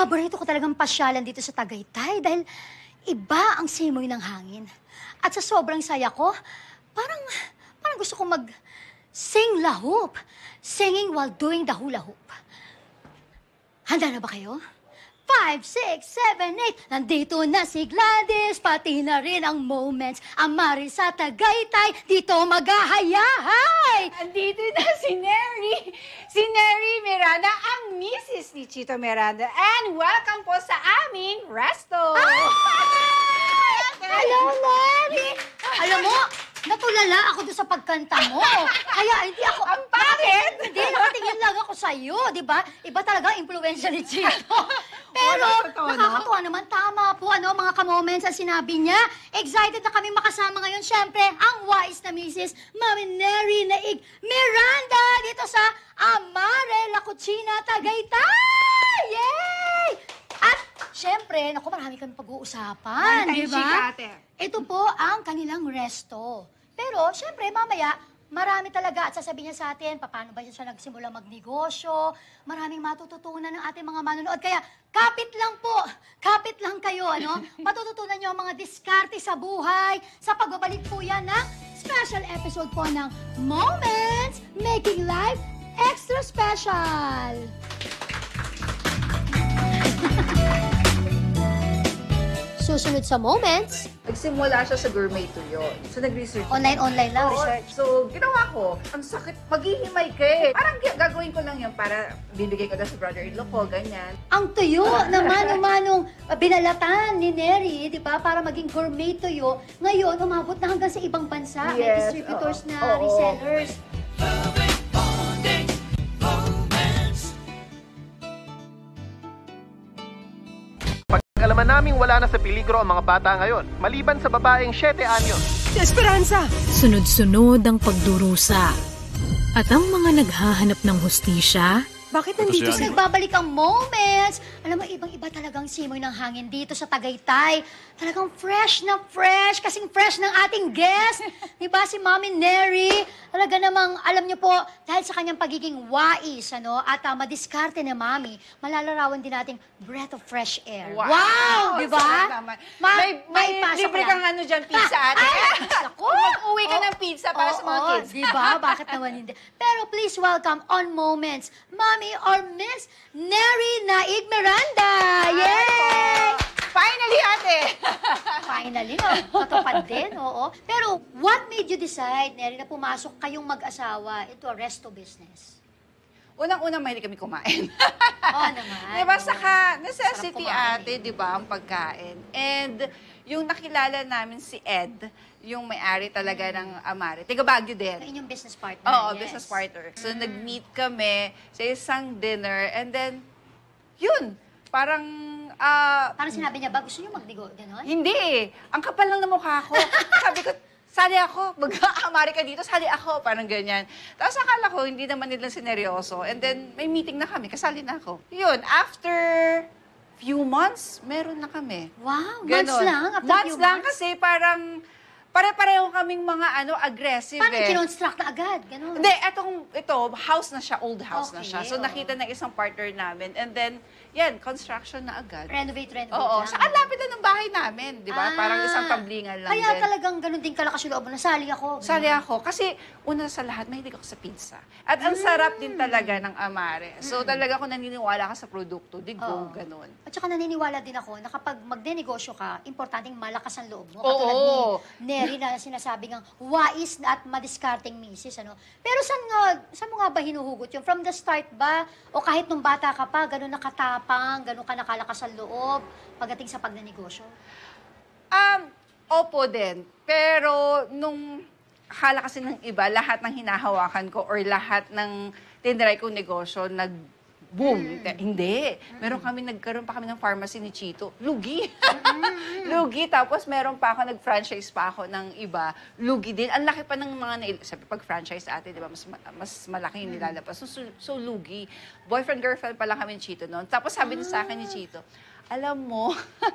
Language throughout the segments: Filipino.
paborito ko talagang pasyalan dito sa Tagaytay dahil iba ang simoy ng hangin. At sa sobrang saya ko, parang gusto ko mag-sing la hoop. Singing while doing the hula hoop. Handa na ba kayo? 5, 6, 7, 8. Nandito na si Gladys, pati na rin ang Moments. Amari sa Tagaytay, dito maghahayahay. Andito na si Neri. Si Neri Miranda, ang misis ni Chito Miranda. And welcome po sa aming resto. Hello, Neri! Alam mo, natulala ako doon sa pagkanta mo. Kaya hindi ako... Ang pangit! Hindi, nakatingin lang ako sa'yo, di ba? Iba talaga ang impluensya ni Chito. Pero, nakakatuwa naman. Tama po, mga ka-moments ang sinabi niya. Excited na kami makasama ngayon. Siyempre, ang wais na misis, Mami Neri Naig Miranda, dito sa Amare La Cucina, Tagaytay! Yay! At, siyempre, naku, marami kami pag-uusapan, di ba? Ito po ang kanilang resto. Pero, siyempre, mamaya, marami talaga at sasabihin niya sa atin, paano ba siya nagsimula magnegosyo, maraming matututunan ng ating mga manonood. Kaya, kapit lang po, kapit lang kayo, matututunan niyo ang mga diskarte sa buhay. Sa pagbabalik po yan ng special episode po ng Moments Making Life Extra Special. Susunod sa Moments, Nagsimula siya sa gourmet tuyo. So, nag-research. online lang, Oo, research. So, ginawa ko, ang sakit, maghihimay ka eh. Parang gagawin ko lang yun para bibigay ko na sa brother-in-law ko, ganyan. Ang tuyo na mano-manong binalatan ni Neri, di ba, para maging gourmet tuyo, ngayon umabot na hanggang sa ibang bansa. May Yes, distributors oo. na Oo. resellers. Pag-alaman naming wala na sa peligro ang mga bata ngayon, maliban sa babaeng 7 anyos. Esperanza! Sunod-sunod ang pagdurusa. At ang mga naghahanap ng hustisya, bakit nandito Kasi nagbabalik ang Moments. Alam mo, ibang-iba talagang simoy ng hangin dito sa Tagaytay. Talagang fresh na fresh, kasing fresh ng ating guest. Di ba, si Mami Neri? Talaga namang, alam niyo po, dahil sa kanyang pagiging wais, at madiskarte ni Mami, malalarawan din nating breath of fresh air. Wow! Di ba? Sarap naman. May pasok libre lang. kang dyan, pizza ate. Naku! Mag-uwi ka ng pizza para sa mga kids. Di ba? Bakit naman hindi? Pero please welcome on Moments, Mami or Miss Neri Naig Miranda! Yay! Finally, ate! Finally, no? Matupad din, oo. Pero what made you decide, Neri, na pumasok kayong mag-asawa into a resto business? Unang-unang mahilig kami kumain. Oo naman. Diba, saka necessity Sarap kumain, ate, di ba, ang pagkain. And yung nakilala namin si Ed, yung may-ari talaga ng Amare. Tiga Baguio din. Ang inyong business partner. Oo, yes. business partner. So, nag-meet kami sa isang dinner and then, yun, parang, Parang sinabi niya ba, gusto niyo magdigo? Ganon? hindi eh. Ang kapal lang ng mukha ko. Sabi ko, sali ako. Mag-amari ka dito, sali ako. Parang ganyan. Tapos akala ko, hindi naman nila sineryoso. And then, may meeting na kami, kasali na ako. Yun, after few months, meron na kami. Wow, months Ganon. lang? After Months few lang months? kasi parang pare-pareho kaming mga aggressive Paano eh. kinonstruct na agad? Ganon. Hindi, ito, house na siya, old house na siya. Okay, So, oo. nakita ng isang partner namin. And then, yan, construction na agad. Renovate Oo, lang. sa lapit na ng bahay namin, di ba? Parang isang tamblingan lang Kaya din. talagang ganun din kalakas yung loob mo. Nasali ako. Sali ako. Kasi, una sa lahat, mahilig ako sa pizza. At ang sarap din talaga ng Amare. So, talaga kung naniniwala ka sa produkto, di Oo. go, ganun. At saka naniniwala din ako na kapag magnenegosyo ka, importanteng malakas ang loob mo. Oo. Katulad ni Neri na sinasabi ng wais at madiskarteng misis. Pero saan mo nga ba hinuhugot yun? From the start ba? O kahit nung bata ka pa, ganun nakatapang, ganun ka nakalakas ang loob pagdating sa pagnenegosyo? Opo din. Pero, nung akala kasi ng iba, lahat ng hinahawakan ko or lahat ng tinry kong negosyo, boom. Hindi. Nagkaroon pa kami ng pharmacy ni Chito. Lugi. Lugi. Tapos meron pa ako, nag-franchise pa ako ng iba. Lugi din. Ang laki pa ng mga, sabi, pag franchise ate, di ba, mas malaki yung nilalabas. So, lugi. Boyfriend, girlfriend pa lang kami ni Chito noon. Tapos sabi niya sa akin ni Chito, alam mo,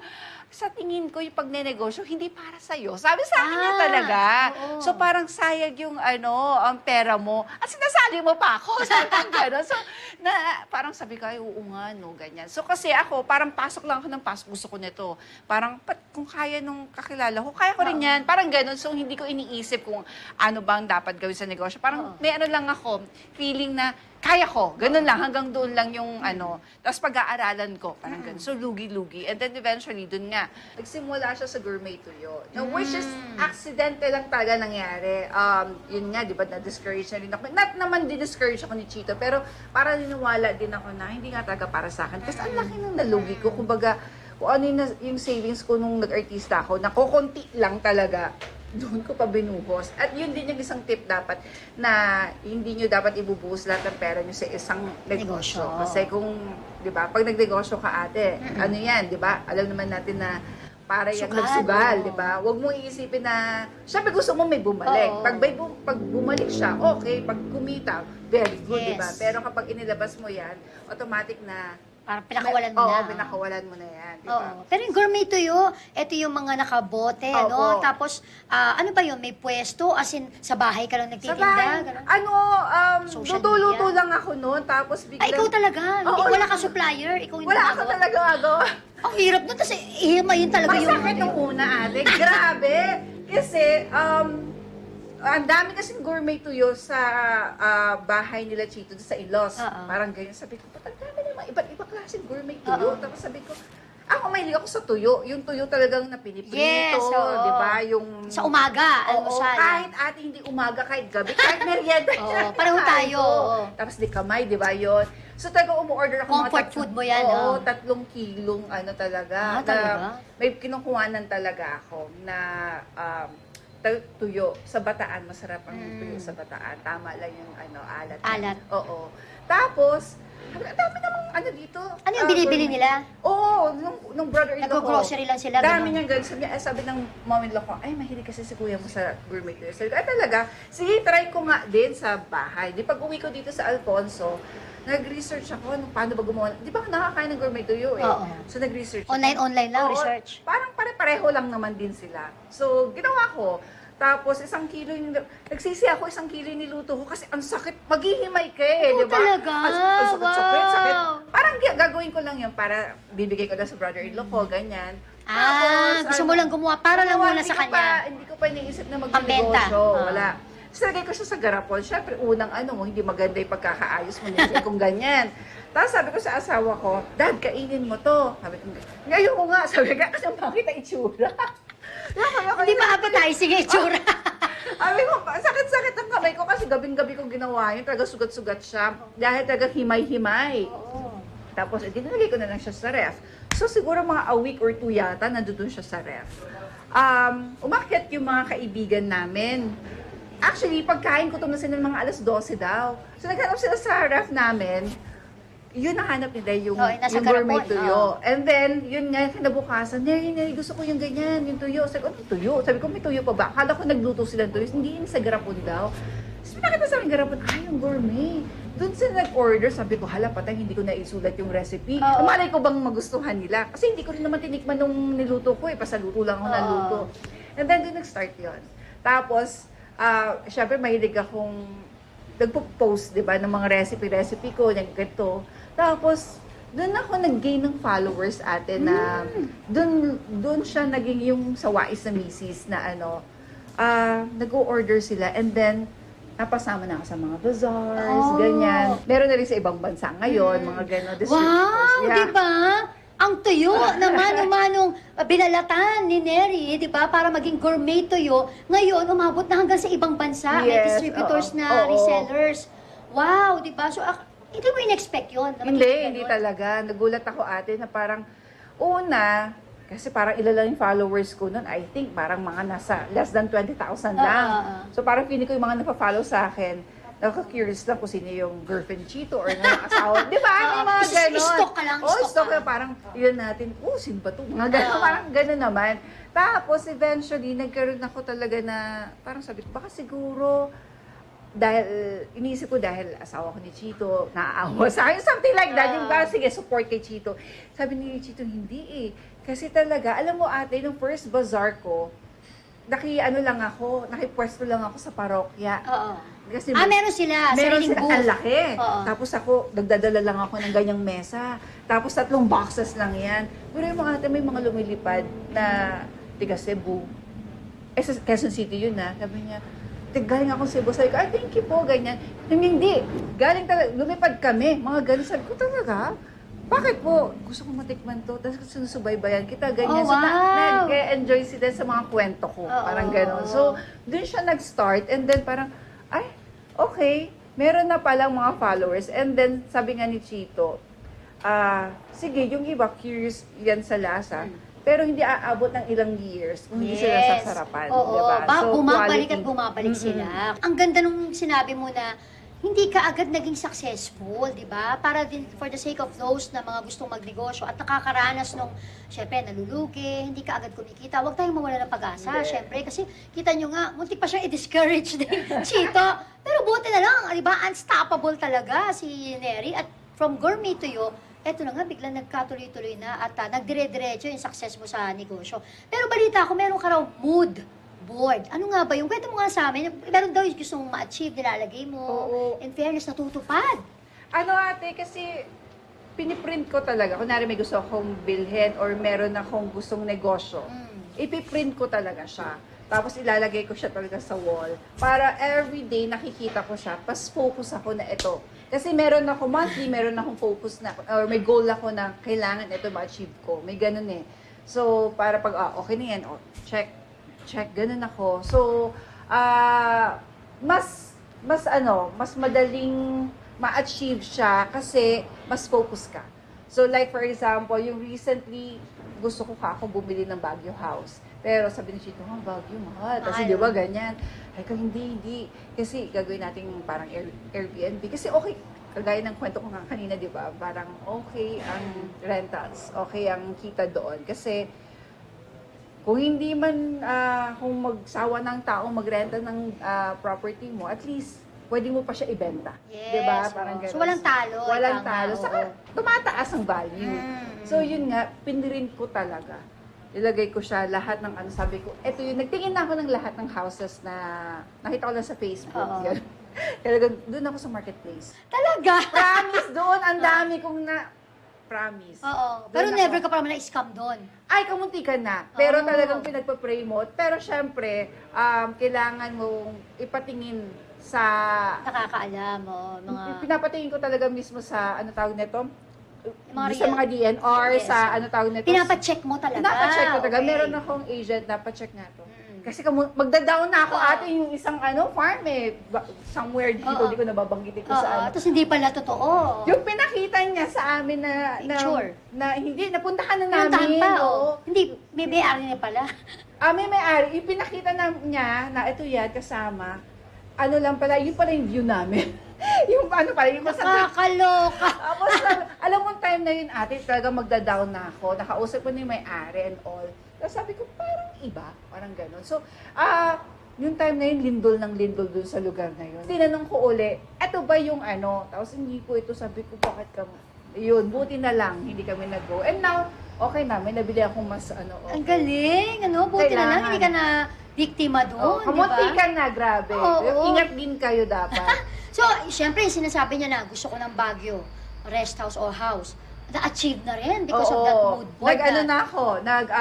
sa tingin ko yung pagnenegosyo, hindi para sa'yo. Sabi sa akin niya Ah, talaga. oo. So parang sayag yung ang pera mo. At sinasali mo pa ako. Sabi ko gano'n. So parang sabi ko, ay oo nga, no, ganyan. So kasi ako, parang pasok lang ako ng pasok. Gusto ko nito. Parang kung kaya nung kakilala ko, kaya ko rin yan. Parang gano'n. So hindi ko iniisip kung ano bang dapat gawin sa negosyo. Parang may ano lang ako, feeling na kaya ko. Ganun lang. Hanggang doon lang yung Tapos pag-aaralan ko. Parang ganun. So, lugi-lugi. And then eventually, doon nga, nagsimula siya sa gourmet tuyo. Now, which is accidental lang talaga nangyari. Yun nga, di ba, na-discourage na rin ako. Not naman din-discourage ako ni Chito, pero para niniwala din ako na hindi nga talaga para sa akin. Kasi ang laki ng nalugi ko. Kumbaga, kung ano yung savings ko nung nag-artista ako, na kukunti lang talaga, doon ko pa binuhos. At yun din yung isang tip dapat na hindi nyo dapat ibubuhos lahat ng pera nyo sa isang negosyo. Kasi kung, di ba, pag nagnegosyo ka ate, ano yan, di ba? Alam naman natin na para yan magsugal, di ba? Huwag mong iisipin na, syempre gusto mo may bumalik. Pag bumalik siya, okay. Pag kumita, very good, di ba? Pero kapag inilabas mo yan, automatic na Parang pinakawalan mo na. Oo, pinakawalan mo na yan, di ba? Oo. Pero yung gourmet tuyo, ito yung mga nakabote, no? Tapos, ano ba yun? May pwesto? As in, sa bahay ka lang Sa nagtitinda? bahay, Ganun? Social luto-luto media? lang ako noon, tapos biglang... Ikaw talaga? Oo, Wala ka supplier? Ikaw yung Wala ako gumagawa? talaga magawa. Ang hirap nun, kasi ihimayin talaga yung... Masakit nung una, ate. Grabe. Kasi, ang dami kasing gourmet tuyo sa bahay nila Chito sa Ilos. Parang ganyan. Sabi ko, ba't ang dami naman iba't ibang klaseng gourmet tuyo? Tapos sabi ko, mahilig ako sa tuyo. Yung tuyo talagang napiniprito, Yes, oo. di ba? Yung... Sa umaga, Oo, almusal. kahit ate hindi umaga, kahit gabi, kahit merienda. Oo, pareho tayo, oo. Tapos di kamay, di ba yun? So talaga umu-order ako Comfort food mo yan, Oo, oh. 3 kilong talaga. Talaga? May kinukuhanan talaga ako na tuyo. Sa Bataan, masarap ang tuyo sa Bataan. Tama lang yung alat. Alat. Oo. Tapos, ang dami namang dito. Ano yung binibili nila? Oo, nung brother-in-law ko. Nag-grocery lang sila, Dami gano'n? niyang ganun. Sabi ng mom-in-law ko, ay, mahilig kasi si kuya mo sa gourmet tuyo. Sabi ko, ay talaga, sige, try ko nga din sa bahay. Di pag uwi ko dito sa Alfonso, nag-research ako paano ba gumawa. Di ba nakakain ng gourmet tuyo eh? Oo. So nag-research ako. Online lang, Oo, research. Parang pare-pareho lang naman din sila. So, ginawa ko. Tapos, 1 kilo nagsisi ako 1 kilo yung niluto ko kasi ang sakit. Maghihimay ka eh, Oo, di ba? talaga? Ang sakit. Wow. Parang gagawin ko lang yun para bibigay ko lang sa brother-in-law ko, ganyan. Gusto mo lang gumawa para lang muna sa kanya. Hindi ko pa iniisip na Pambenta. mag-negosyo. Wala. So, lagay ko siya sa garapon. Siyempre, unang hindi maganda yung pagkakaayos mo niya kung ganyan. Tapos sabi ko sa asawa ko, Dad, kainin mo to. Sabi ko, ngayon ko nga. Sabi ko, kasi makita itsura. Hindi ba appetizing yung itsura? Sabi ko, sakit-sakit ang kamay ko kasi gabing-gabi ko ginawa yun. Talaga sugat-sugat siya. Dahil talaga himay-himay. Tapos, dinalagay ko na lang siya sa ref. So, siguro mga a week or 2 yata, nandun siya sa ref. Umakyat yung mga kaibigan namin. Actually, pagkain ko ito na sila ng mga alas 12 daw. So, naghanap sila sa ref namin. Yun nahanap nila yung nasa gourmet garapon. tuyo. And then, yun nga, kinabukasan, Neri, gusto ko yung ganyan, yung tuyo. Sabi ko, ano tuyo? Sabi ko, may tuyo pa ba? Akala ko nagluto sila ng tuyo. Hindi yun sa garapon daw. Sabi nakita sa akin garapon, yung gourmet. Doon sila nag-order, sabi ko, hala patay, hindi ko naisulat yung recipe. Malay ko bang magustuhan nila? Kasi hindi ko rin naman tinikman nung niluto ko pasaluto lang ako naluto. And then, doon nag-start yun. Tapos, syempre, mahilig akong nagpo-post, di ba, ng mga recipe ko, ng ganito. Tapos, doon ako nag-gain ng followers ate na doon siya naging yung sa Wais na misis na nag-o-order sila and then napasama na ako sa mga bazaars, ganyan. Meron na rin sa ibang bansa ngayon, mga gano'n. Wow, di ba? Ang tuyo naman, umanong binalatan ni Neri, di ba? Para maging gourmet tuyo. Ngayon, umabot na hanggang sa ibang bansa. May Yes, distributors oo. na, Oo. resellers. Wow, di ba? So, hindi mo in-expect yun? na magiging Hindi ganun? talaga. Nagulat ako ate na parang, una, kasi parang ilan lang yung followers ko noon, I think parang mga nasa less than 20,000 lang. So parang feeling ko yung mga nagpa-follow sa akin, nakaka-curious lang kung sino yung girlfriend Chito or ng asawa. Di ba? May mga ganon. Stock ka lang, stock stock ka. ka. Parang, yun natin, sino ba ito? Mga ganon, parang ganon naman. Tapos, eventually, nagkaroon ako talaga na, parang sabi ko, baka siguro, dahil, iniisip ko dahil asawa ko ni Chito, naaawa sa akin, something like that. Yung ba, sige, support kay Chito. Sabi ni Chito, hindi Kasi talaga, alam mo ate, nung first bazaar ko, nakipwesto lang ako sa parokya. Oo. Kasi Meron sila, meron sariling sila, booth. ang laki. Oo. Tapos ako, nagdadala lang ako ng ganyang mesa. Tapos 3 boxes lang yan. Pero yung mga ate, may mga lumilipad na tiga Cebu. Sa Quezon City yun Sabi niya, galing ako Cebu. Sabi ko, thank you po, ganyan. Hindi. Galing talaga, lumipad kami. Mga ganun. Sabi ko, talaga? Bakit po? Gusto ko matikman to. Tapos sinusubaybayan kita, ganyan. Oh, So, wow. nag-enjoy sila sa mga kwento ko. Oo. Parang gano'n. So, dun siya nag-start. And then parang, okay, meron na palang mga followers. And then, sabi nga ni Chito, sige, yung iba, curious yan sa lasa. Pero hindi aabot ng ilang years kung hindi sila sasarapan. Oo, diba? So, bumabalik quality. at bumabalik sila. Ang ganda nung sinabi mo na hindi ka agad naging successful, di ba? Para din for the sake of those na mga gustong magnegosyo at nakakaranas nung, syempre, nalulugi, hindi ka agad kumikita. Huwag tayong mawala ng pag-asa, syempre. Kasi kita nyo nga, muntik pa siya i-discourage din, Chito. Pero buti na lang, di ba? Unstoppable talaga si Neri. At from gourmet to you, eto na nga, biglang nagkatuloy-tuloy na at nagdire-diretso yung success mo sa negosyo. Pero balita ko, meron ka raw mood board. Ano nga ba yung kwento mo nga sa amin? Meron daw yung gusto mong ma-achieve, nilalagay mo. Oo. In fairness, natutupad. Ano ate, kasi piniprint ko talaga. Kunwari may gusto akong bilhin or meron akong gustong negosyo. Ipiprint ko talaga siya. Tapos ilalagay ko siya talaga sa wall. Para everyday nakikita ko siya, pas focus ako na ito. Kasi meron ako monthly, meron akong focus na, or may goal ako na kailangan ito ma-achieve ko. May ganun eh. So, para pag, okay na yan, check, ganun ako. So, mas madaling ma-achieve siya kasi mas focus ka. So, like for example, yung recently, gusto ko bumili ng Baguio house. Pero sabi ni Chito, Baguio, mahal. Kasi di ba ganyan? Ay ko, hindi. Kasi gagawin natin parang Airbnb. Kasi okay, kagaya ng kwento ko nga kanina, di ba? Parang okay ang rentals, okay ang kita doon. Kasi kung hindi man, kung magsawa ng tao magrenta ng property mo, at least, pwede mo pa siya ibenta. Yes. Diba? Parang So, ganun. walang talo. Walang Tama, talo. oo. Saka, tumataas ang value. So, yun nga, pinrint ko talaga. Ilagay ko siya lahat ng sabi ko, eto yun, nagtingin na ako ng lahat ng houses na nakita ko lang sa Facebook. Oo. Yan. Talagang, doon ako sa marketplace. Talaga? Promise doon, ang dami kong promise. Oo. Doon Pero ako. never ka pa naman na-scam doon. Ay, kamuntikan na. Pero Oh. talagang pinagpa-promote. Pero syempre, kailangan mong ipatingin sa... Nakakaalam mo, mga... Pinapatingin ko talaga mismo sa, tawag nito? Mga Sa mga DNR, Yes. sa tawag nito? Pinapacheck mo talaga. Pinapacheck ko talaga. Okay. Meron akong agent, napacheck nga to. Kasi magda-down na ako Oo. ate yung isang farm somewhere dito, Oo. hindi ko nababanggitin ko Oo, saan. tapos hindi pala totoo. Yung pinakita niya sa amin Picture. na hindi, napuntahan na Pinuntahan namin. pa, oo. Hindi, may may-ari niya pala. May-ari, yung pinakita niya na ito yan, kasama, lang pala, yun pala yung view namin. yung yung Nakakaloka. Tapos, alam mo, time na yun, ate, talaga magda-down na ako. Nakausap ko na yung may-ari and all. Tapos sabi ko, parang iba, parang gano'n. So, yung time na yun, lindol ng lindol dun sa lugar na yun. Tinanong ko uli, eto ba yung Tapos hindi po ito, sabi ko, bakit ka, yun, buti na lang, hindi kami nag-go. And now, okay na, may nabili akong mas okay. Ang galing, buti na lang, Kailangan. hindi ka na biktima doon, di kamunti ba? ka na, grabe. Oo. Ingat din kayo dapat. So, syempre, sinasabi niya na gusto ko ng Baguio, rest house or house. Na-achieve na rin because of that mood board. Na ako.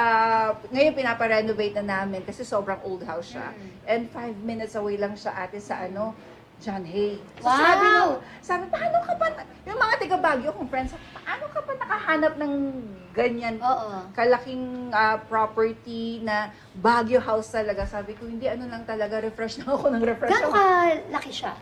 Ngayon pinaparenovate na namin kasi sobrang old house siya. And 5 minutes away lang siya ate sa John Hay. So, Wow! sabi, paano ka pa, yung mga taga Baguio kong friends, paano ka pa nakahanap ng ganyan Oo. kalaking property na Baguio house talaga? Sabi ko, hindi, lang talaga, refresh na ako ng refresh. Gano'ng kalaki siya?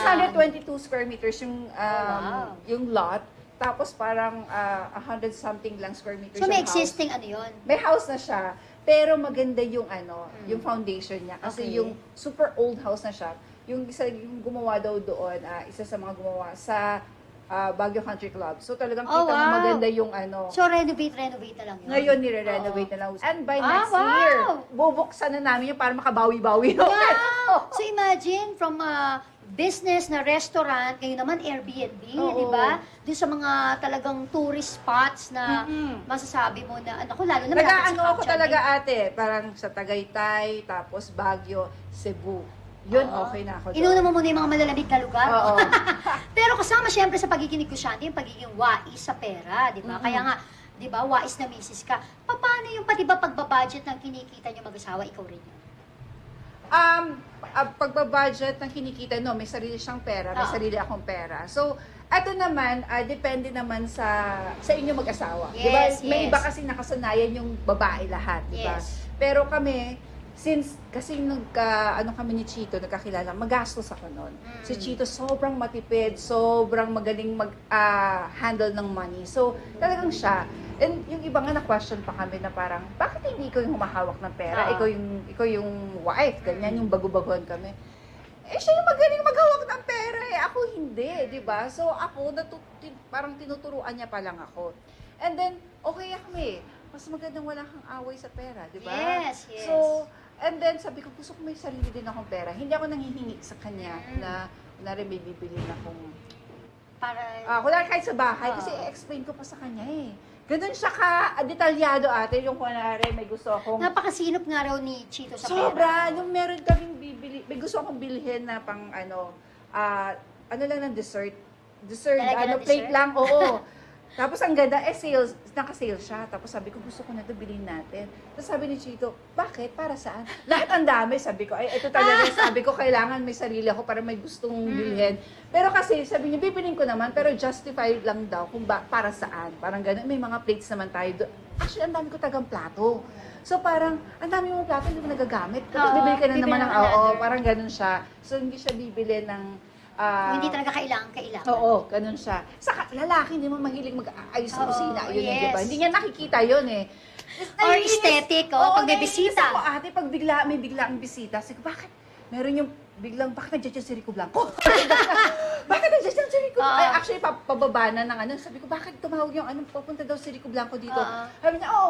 622 square meters yung wow. yung lot. Tapos parang 100 something lang square meters So, may yung house. existing yun? May house na siya, pero maganda yung yung foundation niya. Kasi Okay. yung super old house na siya, yung isa yung gumawa daw doon, isa sa mga gumawa sa Baguio Country Club. So talagang Oh, kita mo wow. maganda yung ano. So, renovate na lang yun. Ngayon, nire-renovate na lang. And by next wow. year, bubuksan na namin yung para makabawi-bawi. Wow! So, imagine, from business na restaurant, ngayon naman Airbnb, Oo. di ba? Doon sa mga talagang tourist spots na masasabi mo na, ano ko, lalo na malapit sa Nag-ano ako Camp talaga Changi. ate, parang sa Tagaytay, tapos Baguio, Cebu. Yun, okay na ako doon. Inuna mo muna yung mga malalamig na lugar. Oo. Pero kasama siyempre sa pagiging negosyante, yung pagiging wais sa pera, di ba? Kaya nga, di ba, wais na misis ka. Paano yung pati ba pagbabudget ng kinikita niyo mag-asawa, ikaw rin yun? Pagbabudget ng kinikita, no, may sarili siyang pera, may Oo. sarili akong pera. So, eto naman, depende naman sa inyo mag-asawa. Di ba? Yes, May yes. iba kasi nakasanayan yung babae lahat, di ba? Yes. Pero kami, since kasi ano kami ni Chito, nagkakilala, magastos ako noon. Si Chito sobrang matipid, sobrang magaling handle ng money. So, talagang siya. And yung iba nga na-question pa kami na parang, bakit hindi ikaw yung humahawak ng pera? Oo. Ikaw yung wife, ganyan, yung bago-baguhan kami. Siya yung magaling maghawak ng pera eh. Ako hindi, di ba? So, ako, parang tinuturuan niya pa lang ako. And then, okay kami. Mas magandang wala kang away sa pera, di ba? Yes, yes. So, and then, sabi ko, gusto ko may sarili din akong pera. Hindi ako nanghihingi sa kanya na, kunwari may bibili na akong, Para, kunwari kahit sa bahay, kasi i-explain ko pa sa kanya eh. Ganun siya ka-detalyado ate, yung kunwari may gusto akong, napakasinop nga raw ni Chito sa pera. sobra, yung meron kaming bibili, may gusto akong bilhin na pang ano lang ng dessert, Lalagyan ng plate dessert? lang, oo. Tapos ang ganda, sales, naka-sale siya. Tapos sabi ko, gusto ko na ito, bilhin natin. Tapos sabi ni Chito, bakit? Para saan? Lahat ang dami. Sabi ko, ay, ito talaga. Sabi ko, kailangan may sarili ako para may gustong bilhin. Pero kasi, sabi niya, bibilin ko naman, pero justify lang daw kung para saan. Parang gano'n. May mga plates naman tayo. Actually, ang dami ko tagang plato. So parang, ang dami mong plato, hindi mo nagagamit. Tapos Oo, bibili ka na bibili naman ng, ng oo, another. parang gano'n siya. So hindi siya bibili ng, Kung hindi talaga kailangan. oo, ganun siya. Saka, lalaki, hindi mo mahilig mag-aayos sa Oo, kusina. Yun, yes. di ba? Hindi niya nakikita yun eh. Or Naiinis- aesthetic, Oo, pag may naiinis bisita. ako, ate, pag may biglaang bisita, sabi ko, bakit? Meron yung bakit nandiyan si Rico Blanco? Bakit nandiyan si Rico Blanco? Oo. Ay, actually, pababa na ng ano. Sabi ko, bakit tumawag yung papunta daw si Rico Blanco dito? Oo. Sabi niya,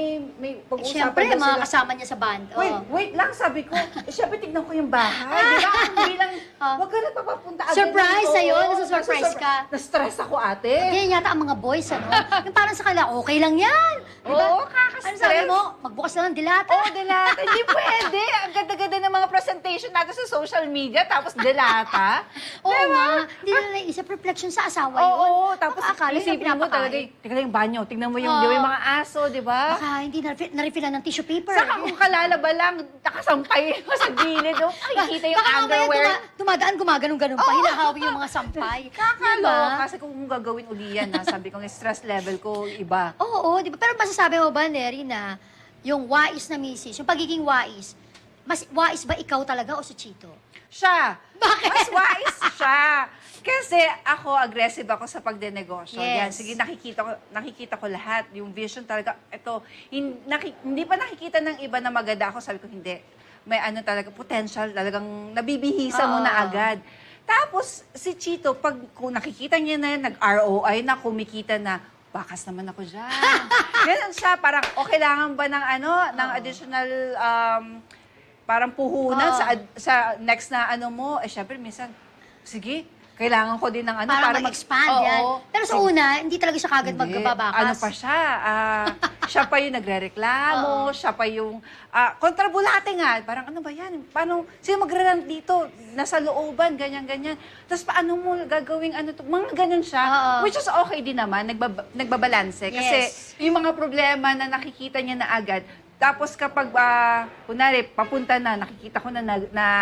may pag-uusapan Siyempre, daw mga sila. kasama niya sa band. Wait lang, sabi ko. Siyempre, tignan ko yung bahay. Di ba? Hindi lang, wag ka na papapunta agad. Surprise dito. sa'yo? Oo, Nasa-surprise ka? Na-stress ako, ate. Yan yata ang mga boys, ano? Yung parang sa kanila, okay lang yan. Diba? Oo, kaka-stress. Ano sabi mo? Magbukas na ng dilata. Oh, delata. Hindi pwede. Ang ganda-ganda ng mga presentation natin sa social media, tapos delata. Oo nga. Hindi na naisip, reflection sa asawa yun. Oo, tapos Akala nila isipin mo talaga, tingnan yung banyo, tingnan mo yung, di ba, yung mga aso, di ba? Baka hindi na-refillan ng tissue paper. Saka kung kalalaba lang, nakasampay mo sa gilid, oh, makikita yung Baka mamaya underwear. dumadaan, gumaganong-ganon pa, hinahawi yung mga sampay. Kakalo. Kasi kung gagawin uli yan, sabi ko, yung stress level ko, iba. Oo, di ba? Pero masasabi mo ba, Neri, na yung wais na misis, yung pagiging wais, mas wais ba ikaw talaga o si Chito? Siya. Bakit? Mas wise siya. Kasi ako, aggressive ako sa pagdenegosyo. Yes. Yan, sige, nakikita ko lahat. Yung vision talaga, ito, hindi pa nakikita ng iba na maganda ako. Sabi ko, hindi. May ano talaga, potential, talagang nabibihisa mo na agad. Tapos, si Chito, kung nakikita niya na yan, nag-ROI na, kumikita na, bakas naman ako dyan. Ganun siya, parang, o kailangan ba ng ng additional, parang puhunan sa next na ano mo, syempre minsan, sige, kailangan ko din ng ano Para mag-expand yan. Pero sa una, hindi talaga siya kagad Hindi. magbabakas. Ano pa siya? Siya pa yung nagre-reklamo, siya pa yung kontrabulate nga. Parang ano ba yan? Paano, sino magre-rant dito? Nasa looban, ganyan-ganyan. Tapos paano mo gagawing ano to? Mga ganun siya. Which is okay din naman, nagbabalanse. Kasi Yes. yung mga problema na nakikita niya na agad, tapos kapag, kunwari, papunta na, nakikita ko na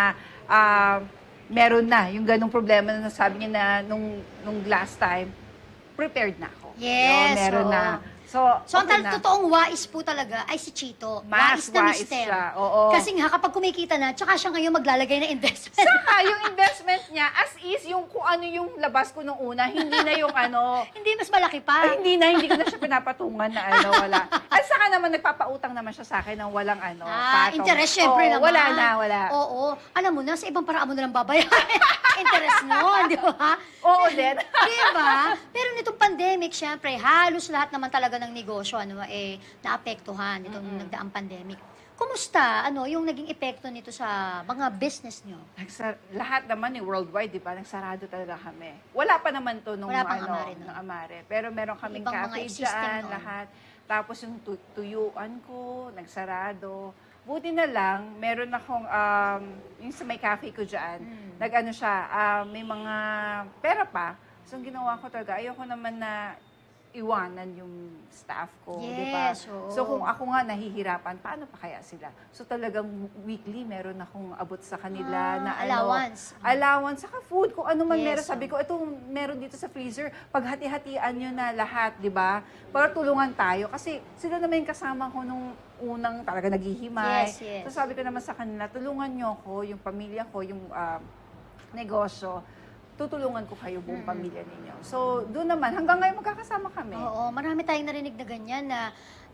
meron na yung ganong problema na nasabi niya na nung last time, prepared na ako. Yes, Yun, meron oo. na. So ang okay na. totoong wais po talaga ay si Chito. Mas na wais mister. siya, oo. Kasi nga, kapag kumikita na, tsaka siya ngayon maglalagay ng investment. Saka yung investment niya, as is, yung kung ano yung labas ko nung una, hindi na yung ano, Hindi, mas malaki pa. ay, hindi ko na siya pinapatungan na wala. At saka naman, nagpapautang naman siya sa akin ng walang patong. Interest, syempre Oo, naman. wala. Oo. Alam mo na, sa ibang paraan mo na lang babayaran. interest nun, di ba? Oo din. Di ba? Pero nitong pandemic, syempre, halos lahat naman talaga ng negosyo, naapektuhan itong nagdaang pandemic. Kumusta, yung naging epekto nito sa mga business nyo? Lahat naman worldwide, di ba? Nagsarado talaga kami. Wala pa naman to nung Wala pang Amare nun. ng Amare. Pero meron kaming Ibang mga cafe existing dyan, noon. lahat. Tapos yung tuyuan ko, nagsarado. Buti na lang, meron akong, yung sa may cafe ko dyan, nag-ano siya, may mga pera pa. So, ang ginawa ko talaga, ayoko naman na iwanan yung staff ko, di ba? Yes, oo. So, kung ako nga nahihirapan, paano pa kaya sila? So, talagang weekly, meron akong abot sa kanila na allowance. Allowance, saka food, kung ano man Yes, meron. Sabi ko, ito, meron dito sa freezer. Paghati-hatian nyo na lahat, di ba? Para tulungan tayo. Kasi sila naman yung kasama ko nung unang talaga naghihimay. Yes, yes. So, sabi ko naman sa kanila, tulungan nyo ako, yung pamilya ko, yung negosyo, tutulungan ko kayo buong pamilya ninyo. So, doon naman, hanggang ngayon magkakasama kami. Oo, marami tayong narinig na ganyan na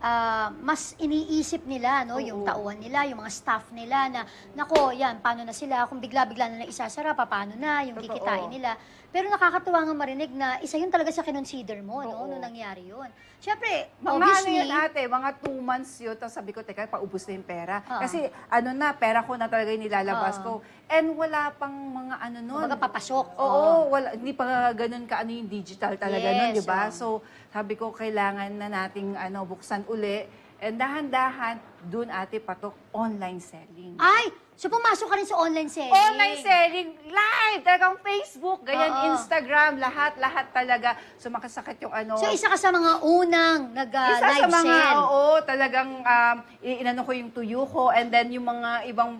mas iniisip nila, yung tauhan nila, yung mga staff nila na, nako, yan, paano na sila, kung bigla-bigla na isasara, paano na, yung Totoo. kikitain nila. Pero nakakatuwa nga marinig na isa yun talaga sa kinonsider mo, Oo. nung nangyari yun. Siyempre, Mga ano obviously, yun ate, mga 2 months yun, tapos sabi ko, teka, paubos na yung pera. Oo. Kasi pera ko na talaga yung nilalabas ko. And wala pang mga ano nun. kumbaga papasok. Oo, wala, hindi pa ganun ka yung digital talaga nun, Yes, di ba? oo. So, sabi ko, kailangan na nating buksan uli. And dahan-dahan, dun ate patok online selling. Ay, so pumasok ka rin sa online selling. Online selling, live, talagang Facebook, ganyan, Oo. Instagram, lahat talaga. So, makasakit yung So, isa ka sa mga unang Isa nag-live sa mga, sell. talagang inano ko yung tuyo ko and then yung mga ibang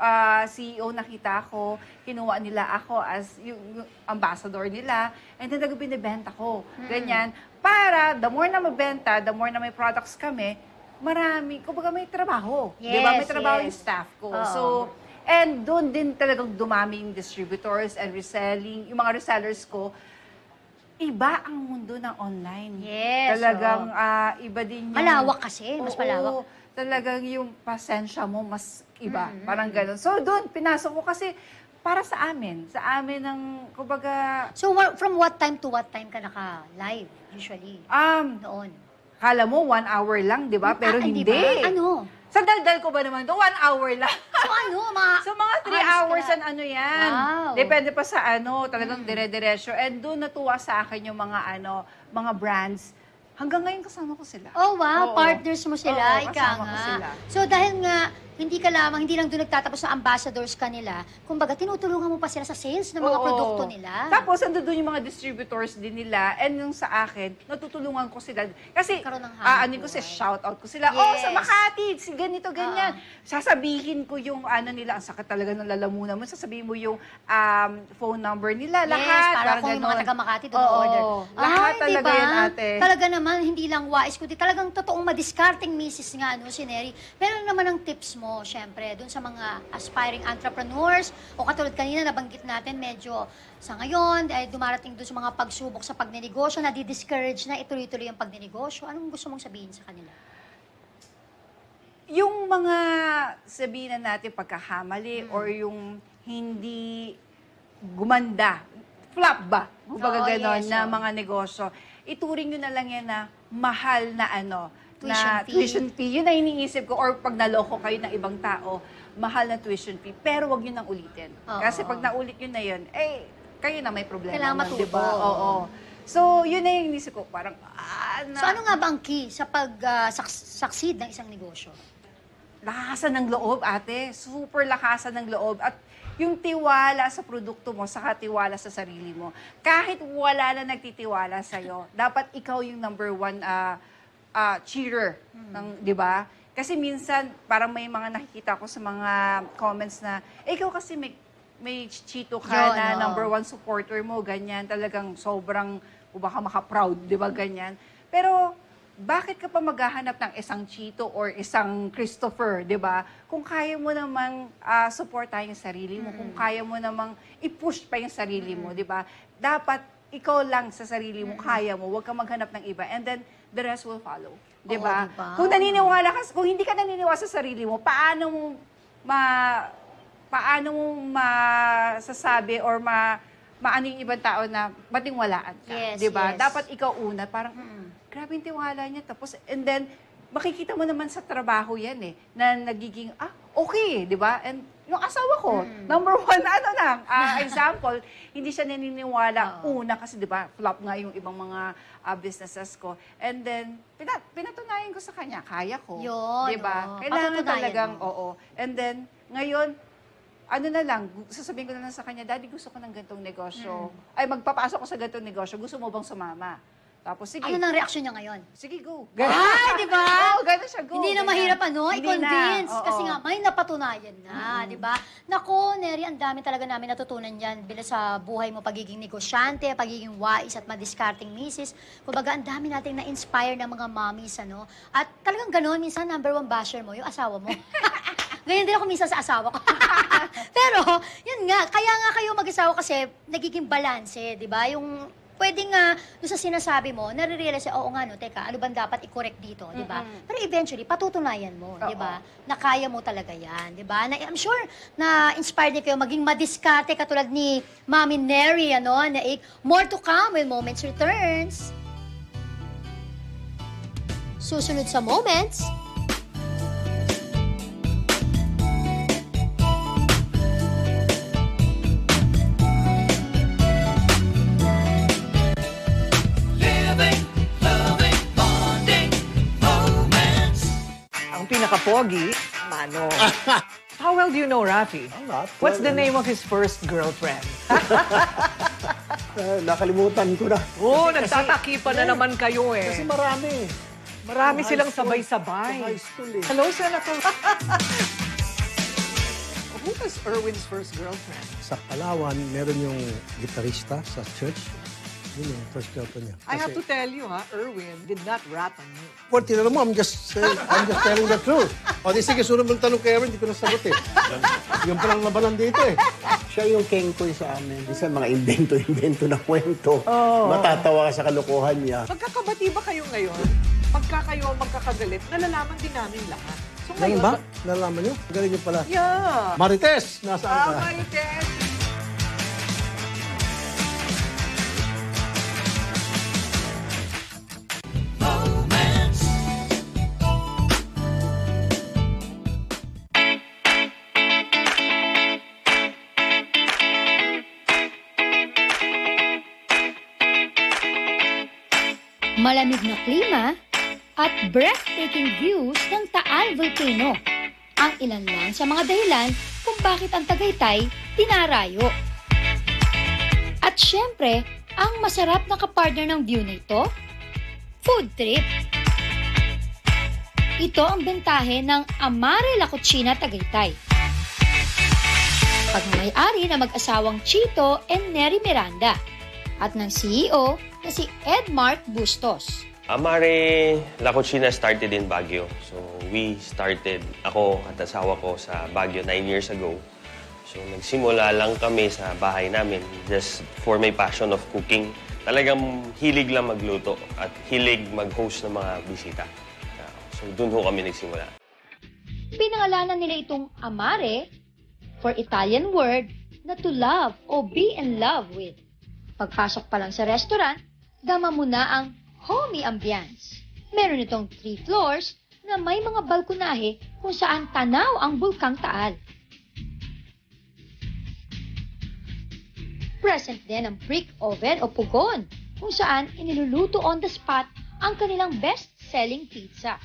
CEO nakita ko, kinuha nila ako as yung ambassador nila and then binibenta ko. Ganyan. Para the more na magbenta, the more na may products kami, marami, kumbaga may trabaho. Yes, Di ba? May trabaho yes. yung staff ko. Oo. So, and doon din talagang dumami yung distributors and reselling, yung mga resellers ko. Iba ang mundo ng online. Yes, Talagang iba din yung... Malawak kasi, mas Oo, malawak. talagang yung pasensya mo mas iba. Parang gano'n. So doon, pinasok ko kasi para sa amin ng, kumbaga, So, from what time to what time ka naka-live, usually? Noon. kala mo 1 hour lang, di ba? Pero Hindi hindi. ba? Ano? Sa daldal ko ba naman to 1 hour lang. So, mga... So, mga 3 Ayos hours ka. and ano yan. Wow. Depende pa sa talagang dire-diretso. And doon natuwa sa akin yung mga brands. Hanggang ngayon kasama ko sila. Oh, wow. Oo. Partners mo sila. Oo, Ika kasama ko nga. sila. So, dahil nga, hindi lang doon nagtatapos sa ambassadors ka nila, kumbaga, tinutulungan mo pa sila sa sales ng mga Oo. produkto nila. Tapos, ando doon yung mga distributors din nila. And yung sa akin, natutulungan ko sila. Kasi, Nagkaroon ng hanap ano ko buhay. shout out ko sila. Yes. Oh, sa Makati, si ganito, ganyan. Sasabihin ko yung nila, ang sakit talaga ng lalamunan mo. Sasabihin mo yung phone number nila. Yes, Lahat. para parang kung yung mga ganon. taga-Makati doon Oo, order. Lahat Ay, talaga diba? yan, ate. Talaga naman, hindi lang wise, kundi talagang totoong madiscarding misis nga, si Neri. Pero naman ang tips mo, syempre, doon sa mga aspiring entrepreneurs, o katulad kanina, nabanggit natin, medyo sa ngayon, dumarating doon sa mga pagsubok sa pagnenegosyo, nadi-discourage na ituloy-tuloy ang pagnenegosyo. Anong gusto mong sabihin sa kanila? Yung mga sabihin na natin pagkahamali or yung hindi gumanda, flop ba? Kumbaga Oo, ganon, yes, na oo. mga negosyo. Ituring nyo na lang yan na mahal na Tuition fee. Yun na iniisip ko. Or pag naloko kayo ng ibang tao, mahal na tuition fee. Pero wag nyo nang ulitin. Oo. Kasi pag naulit nyo na yun, kayo na may problema. Kailangan nun, matuto. diba? Oo. So, yun na yung inisip ko. Parang, So ano nga ba ang key sa pag-succeed ng isang negosyo? lakasan ng loob, ate. Super lakasan ng loob. At yung tiwala sa produkto mo, saka tiwala sa sarili mo. Kahit wala na nagtitiwala sa'yo, dapat ikaw yung number 1 cheerer. Di ba? Kasi minsan, parang may mga nakikita ko sa mga comments na, ikaw kasi may chito ka Yun, na oo. number 1 supporter mo, ganyan. Talagang sobrang, o baka maka-proud, di ba, ganyan. Pero, bakit ka pa maghahanap ng isang Chito or isang Christopher, di ba? Kung kaya mo namang supportahan yung sarili mo, kung kaya mo namang i-push pa yung sarili mo, di ba? Dapat ikaw lang sa sarili mo, kaya mo, huwag ka maghanap ng iba. And then, the rest will follow. Di Oo, ba? diba? Kung naniniwala ka, kung hindi ka naniniwala sa sarili mo, paano mo paano mo masasabi or maano yung ibang tao na matingwalaan ka. Yes, diba? yes. Dapat ikaw una, parang, grabe yung tiwala niya. Tapos, and then, makikita mo naman sa trabaho yan na nagiging, okay, di ba? And yung asawa ko, number one, example, hindi siya naniniwala una kasi, di ba, flop nga yung ibang mga businesses ko. And then, pinatunayan ko sa kanya, kaya ko. Yun, di ba? oo. Kailangan Patutunayan talagang, mo. oo. And then, ngayon, ano na lang, sasabihin ko na lang sa kanya, Daddy, gusto ko ng gantong negosyo. Ay, magpapasok ko sa gantong negosyo, gusto mo bang sumama? Tapos, sige. Ano nang reaksyon niya ngayon? Sige, go. Ay, di ba? Oo, gano'n siya, go. Hindi na ganyan. mahirap Hindi i-convince. na, oo. Kasi nga, may napatunayan na, di ba? Nako, Neri, ang dami talaga namin natutunan dyan bila sa buhay mo, pagiging negosyante, pagiging wais at madiskarting misis. Kumbaga, ang dami nating na-inspire ng mga mommies, ano? At talagang gano'n, minsan number one basher mo, yung asawa mo. Ganyan din ako minsan sa asawa ko. Pero, yun nga, kaya nga kayo mag-asawa kasi nagiging balanse, di ba? Yung pwede nga, doon sa sinasabi mo, nare-realize, oo nga, no, teka, ano bang dapat i-correct dito, di ba? Pero eventually, patutunayan mo, di ba? Na kaya mo talaga yan, di ba? I'm sure na inspired din kayo maging madiskarte katulad ni Mami Neri, ano, na more to come when Moments returns. Susunod sa Moments, Ang pinaka-pogi, Mano. How well do you know Rafi? not What's well, the name of his first girlfriend? Nakalimutan ko na. Oh, nagtatakipan na naman kayo Kasi eh. marami. Marami High silang school. sabay-sabay. Sa high school eh. Hello, Senator. Who was Erwin's first girlfriend? Sa Palawan, meron yung gitarista sa church. Yun yung first girlfriend niya. I have to tell you, Erwin did not rat on you. Well, tinanong mo, I'm just telling the truth. O, di sige, sunod mong tanong kay Aaron, hindi ko nasagot eh. Yung palang labanan dito eh. Siya yung kengkoy sa amin. Minsan mga invento na kwento. Oh. Matatawa ka sa kalokohan niya. Magkakabati ba kayo ngayon? Pagka kayo magkakagalit, nalalaman din namin lahat. So Ganun ngayon, ba? Nalaman nyo? Galing nyo pala. Yeah. Marites, nasaan ka? Marites. malamig na klima, at breathtaking views ng Taal Volcano. Ang ilan lang sa mga dahilan kung bakit ang Tagaytay dinarayo. At syempre, ang masarap na kapartner ng view na ito, food trip. Ito ang bentahe ng Amare La Cucina Tagaytay. Pagmamay-ari na mag-asawang Chito and Neri Miranda at ng CEO na si Edmark Bustos. Amare La Cucina started in Baguio. So we started, ako at asawa ko sa Baguio 9 years ago. So nagsimula lang kami sa bahay namin just for my passion of cooking. Talagang hilig lang magluto at hilig mag-host ng mga bisita. So doon ho kami nagsimula. Pinangalanan nila itong Amare for Italian word na to love o be in love with. Pagpasok pa lang sa restaurant, dama mo na ang homey ambience. Meron itong 3 floors na may mga balkonahe kung saan tanaw ang Bulkang Taal. Present din ang brick oven o pugon kung saan iniluluto on the spot ang kanilang best-selling pizza.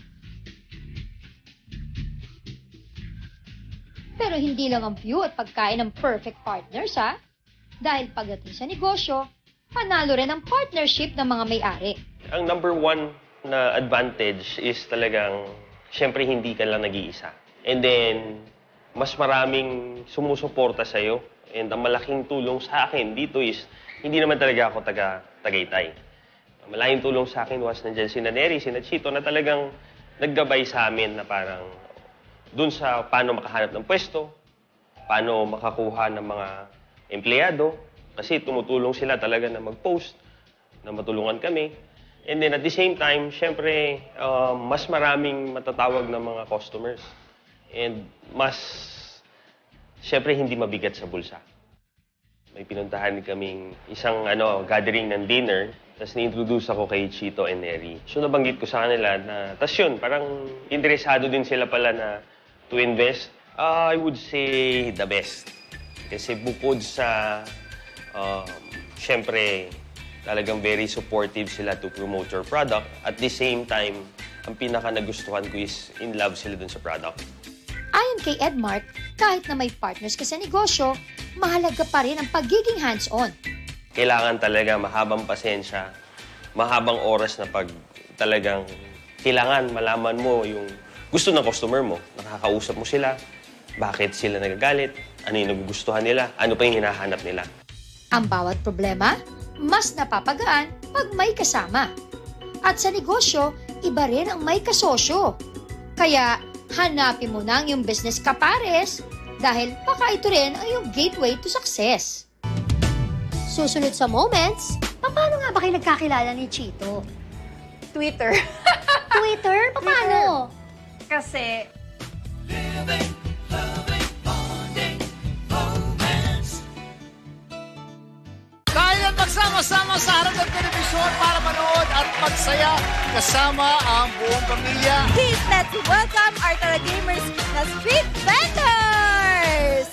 Pero hindi lang ang view at pagkain ng perfect partners, ha? Dahil pagdating sa negosyo, panalo rin ang partnership ng mga may-ari. Ang number one na advantage is talagang, syempre hindi ka lang nag-iisa. And then, mas maraming sumusuporta sa'yo. And ang malaking tulong sa akin dito is, hindi naman talaga ako taga-Tagaytay. Malaking tulong sa akin was nandiyan si Neri, si Chito, na talagang naggabay sa amin na parang dun sa paano makahanap ng pwesto, paano makakuha ng mga empleyado, kasi tumutulong sila talaga na mag-post, na matulungan kami. And then at the same time, syempre, mas maraming matatawag na mga customers. And mas syempre hindi mabigat sa bulsa. May pinuntahan kaming isang gathering ng dinner, tapos ni-introduce ako kay Chito and Neri. So nabanggit ko sa kanila na, tapos yun, parang interesado din sila pala na to invest. I would say the best. Kasi bukod sa, syempre, talagang very supportive sila to promote your product. At the same time, ang pinaka nagustuhan ko is in love sila dun sa product. Ayon kay Edmark, kahit na may partners ka sa negosyo, mahalaga pa rin ang pagiging hands-on. Kailangan talaga mahabang pasensya, mahabang oras na pag talagang kailangan malaman mo yung gusto ng customer mo. Nakakausap mo sila, bakit sila nagagalit, ano yung nagugustuhan nila, ano pa yung hinahanap nila. Ang bawat problema, mas napapagaan pag may kasama. At sa negosyo, iba rin ang may kasosyo. Kaya, hanapin mo na ang iyong business kapares dahil baka ito rin ang iyong gateway to success. Susunod sa Moments, paano nga ba kayo nagkakilala ni Chito? Twitter. Twitter? Paano? Kasi, Kaya magsama-sama sa harap ng telebisyon para manood at magsaya kasama ang buong pamilya. Please let's welcome our Tara Gamers na Street Vendors!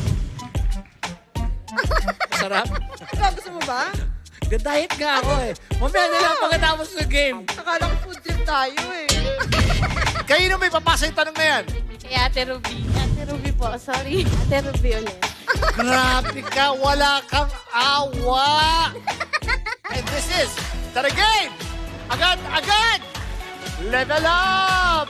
Sarap. Ikaw, gusto mo ba? Diet nga ako eh. Mamaya na lang pagkatapos ng game. Akala ko food trip tayo eh. Kayo may papasa yung tanong na yan. Kay Ate Ruby. Ate Ruby po, sorry. Ate Ruby ulit. Grabe ka, wala kang awa. And this is Tara Game! Agad-agad! Level up!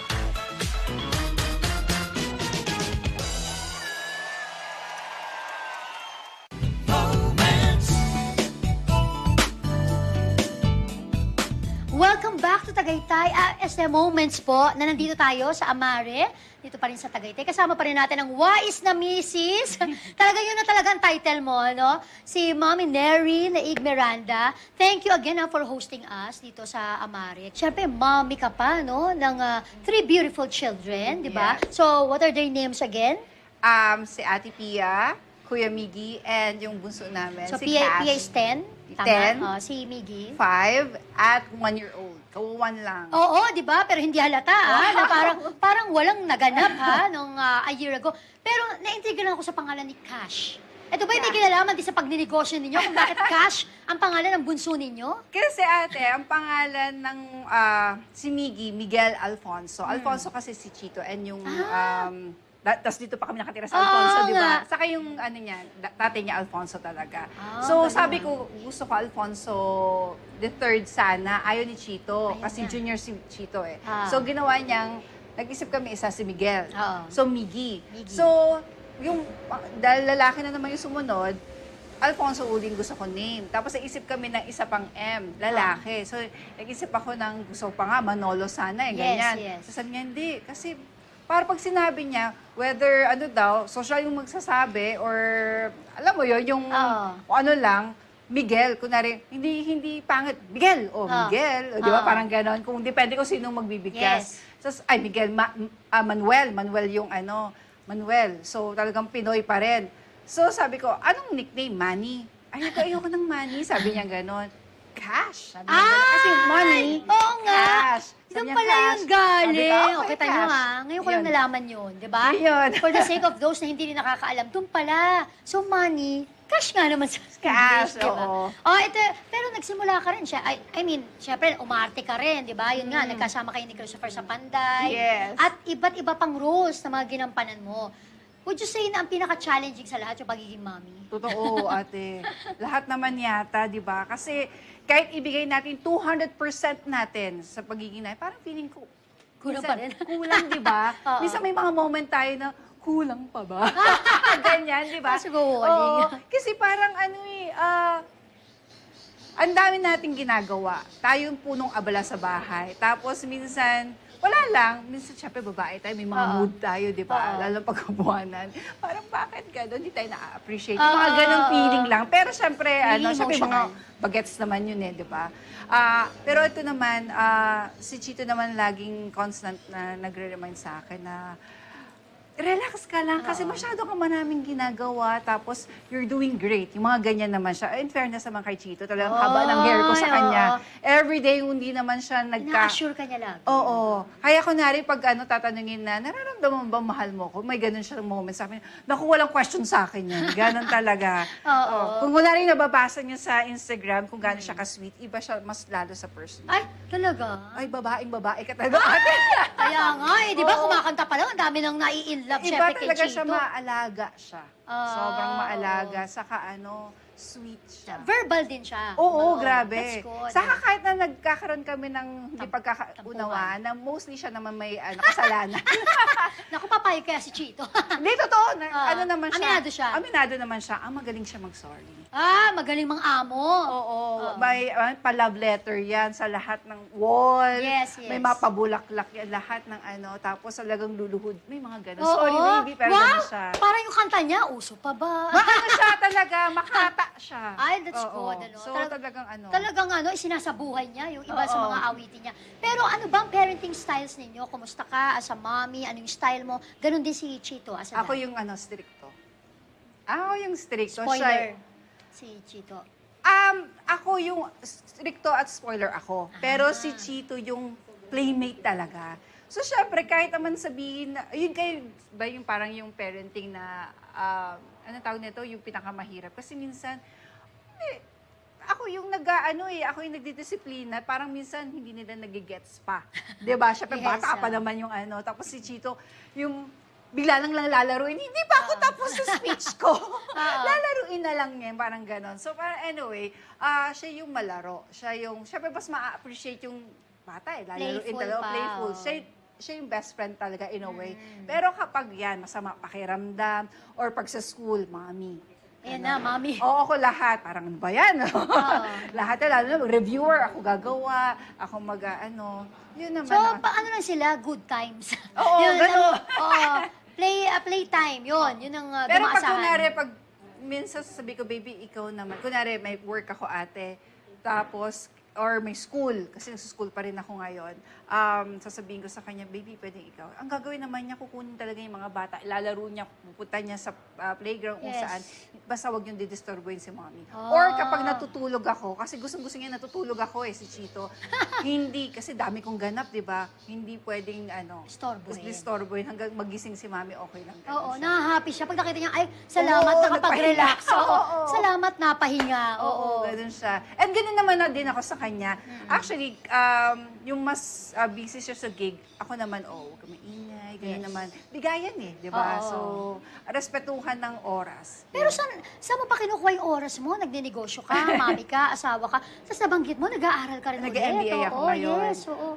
Welcome back to Tagaytay. SM Moments po na nandito tayo sa Amare. Dito pa rin sa Tagaytay. Kasama pa rin natin ang wais na misis. Talaga yun na talagang title mo, no? Si Mommy Neri Naig Miranda. Thank you again for hosting us dito sa Amare. Siyempre, mommy ka pa, no? Ng 3 beautiful children, di ba? Yes. So, what are their names again? si Ate Pia, Kuya Miggy, and yung bunso namin, So, si Pia Cash. is 10. Tama? 10. Si Miggy. 5 at 1-year-old. Kawawan lang. Oo, di ba? Pero hindi halata, na parang walang naganap, nung a year ago. Pero naintriga lang ako sa pangalan ni Cash. Ito ba yung may kinalaman din sa pagninegosyo ninyo kung bakit Cash ang pangalan ng bunso ninyo? Kasi ate, ang pangalan ng si Miggy, Miguel Alfonso. Alfonso kasi si Chito and yung tas dito pa kami nakatira sa Alfonso, di ba? nga. Saka yung ano niya, tatay niya Alfonso talaga. ganun. So sabi ko, gusto ko Alfonso the third sana, ayaw ni Chito. Kasi junior si Chito eh. So ginawa niyang, nag-isip kami isa si Miguel. So Miggy. So yung, dahil lalaki na naman yung sumunod, Alfonso uling gusto ko name. Tapos naisip kami ng isa pang M, lalaki. So nag-isip ako ng gusto pa nga, Manolo sana eh, ganyan. Yes. So sabi niya, hindi. Kasi para pag sinabi niya, whether ano daw, social yung magsasabi or alam mo yun, yung o ano lang, Miguel, kunwari, hindi pangit, Miguel, Miguel, di ba, parang ganon. Kung depende kung sino magbibigkas. So, ay, Miguel, Manuel yung ano, Manuel. So, talagang Pinoy pa rin. So, sabi ko, anong nickname? Manny? Ay, ayoko ng Manny. Sabi niya ganon. Cash. Sabi niya ganon. Kasi money, Oo nga. cash. Doon Sabi niya, pala cash. yung galing. Sabi ko, Okay, tayo cash. nga. Ngayon ko lang Yun. nalaman yun, di ba? Yun. For the sake of those na hindi rin nakakaalam, doon pala. So, money, cash nga naman sa Cash, English, di ba? oo. Ito, pero nagsimula ka rin siya. I mean, syempre, umarte ka rin, di ba? Yun nga, nagkasama kayo ni Christopher sa Panday. Yes. At iba't iba pang roles na mga ginampanan mo. Would you say na ang pinaka-challenging sa lahat yung pagiging mommy? Totoo, ate. Lahat naman yata, di ba? Kasi kahit ibigay natin 200% natin sa pagiging nanay, parang feeling ko, Kulang minsan, pa rin. Kulang, di ba? Oo. Minsan may mga moment tayo na, kulang pa ba? Ganyan, di ba? Siguro, Oo. Kasi parang ang dami nating ginagawa. Tayo yung punong abala sa bahay. Tapos minsan, wala lang. Minsan, syempre, babae tayo, may mga mood tayo, di ba? Lalo pag kabuhanan. Parang bakit gano'n? Hindi tayo na-appreciate. Yung mga ganong feeling lang. Pero syempre, Really syempre, mga emotional. bagets naman yun eh, di ba? Pero ito naman, si Chito naman laging constant na nagre-remind sa akin na relax ka lang kasi masyado ka maraming ginagawa tapos you're doing great. Yung mga ganyan naman siya. In fairness naman kay Chito, talagang haba ng hair ko sa kanya. Everyday, hindi naman siya Na-assure ka niya lang. Oo. Kaya kunwari pag tatanungin na, nararamdaman mo ba mahal mo ko? May ganun siyang moment sa akin. Naku, walang question sa akin yan. Ganon talaga. Oo. Kung kunwari nababasa niyo sa Instagram kung gaano siya ka-sweet, iba siya mas lalo sa person. Ay, talaga? Ay, babae ka talaga. Ate. Kaya nga eh, di ba kumakanta pa lang, ang dami nang nai-inlove Iba syempre kay talaga Chito. siya, maalaga siya. Sobrang Oo. maalaga. Saka sweet siya. Verbal din siya. Oo, That's grabe. good. Saka kahit na nagkakaroon kami ng hindi pagkakaunawaan, na mostly siya naman may kasalanan. Naku, papayag kaya si Chito. Hindi, totoo. Ano naman siya? Aminado siya. Aminado naman siya. Magaling siya mag-sorry. Magaling mang amo. Oo. May pa-love letter yan sa lahat ng wall. Yes. May mapabulaklak yan. Lahat ng Tapos talagang luluhod. May mga ganun. Oo. Sorry, baby. Pero wow! ganun siya. Parang yung kanta niya, uso pa ba? Makata siya talaga. Makata siya. Ay, that's Oo. good. So, talagang Talagang isinasabuhay niya yung iba sa mga awitin niya. Pero ano bang parenting styles ninyo? Kumusta ka as a mommy? Ano yung style mo? Ganon din si Chito as a Ako dad. yung stricto. Ako yung stricto. Spoiler. Si Chito. Ako yung stricto at spoiler ako. Pero si Chito yung playmate talaga. So, syempre, kahit naman sabihin na, yun kayo, ba yung parang yung parenting na, ano tawag nito, yung pinakamahirap. Kasi minsan, ako yung ako yung nagdidisiplina, parang minsan hindi nila nagigets pa. 'Di ba? Syempre, bata pa naman yung Tapos si Chito, yung bigla lang lalaruin, hindi pa ako tapos sa speech ko. Lalaruin na lang niya, parang ganon. So, parang anyway, siya yung malaro. Syempre, mas ma-appreciate yung bata lalaruin talaga, playful. Siya yung best friend talaga in a way. Pero kapag masama pakiramdam, or pag sa school, mommy. Ayan na, mommy. Oo, ako lahat. Parang ano ba yan? Lahat lalo na, reviewer, ako gagawa, ako yun naman. So, paano lang sila? Good times. Oo, gano'n. Playtime, yun ang Pero pag dumaasahan. kunwari, minsan sasabi ko, baby, ikaw naman. Kunwari, may work ako ate, tapos, or may school, kasi nasa-school pa rin ako ngayon, sasabihin ko sa kanya, baby, pwede ikaw. Ang gagawin naman niya, kukunin talaga yung mga bata, ilalaro niya, pupunta niya sa playground kung saan, basta wag yung didisturbuin si mommy. Or kapag natutulog ako, kasi gustong-gusto niya natutulog ako si Chito, hindi, kasi dami kong ganap, di ba? Hindi pwedeng, disturbuin, hanggang magising si mommy, okay lang. Oo, nahahappy siya. Pag nakita niya, ay, salamat, nakapag-relax. Salamat, napahinga. Oo, ganun siya. And ganun naman na din ako sa kanya. Actually, yung mas busy siya sa gig, ako naman, maingay, ganyan naman. Bigayan di ba? So, respetuhan ng oras. Pero saan mo pa kinukuha yung oras mo? Nagninegosyo ka, mami ka, asawa ka. Tapos nabanggit mo, nag-aaral ka rin ulit. Nag-MBA ako ngayon. Yes, oo.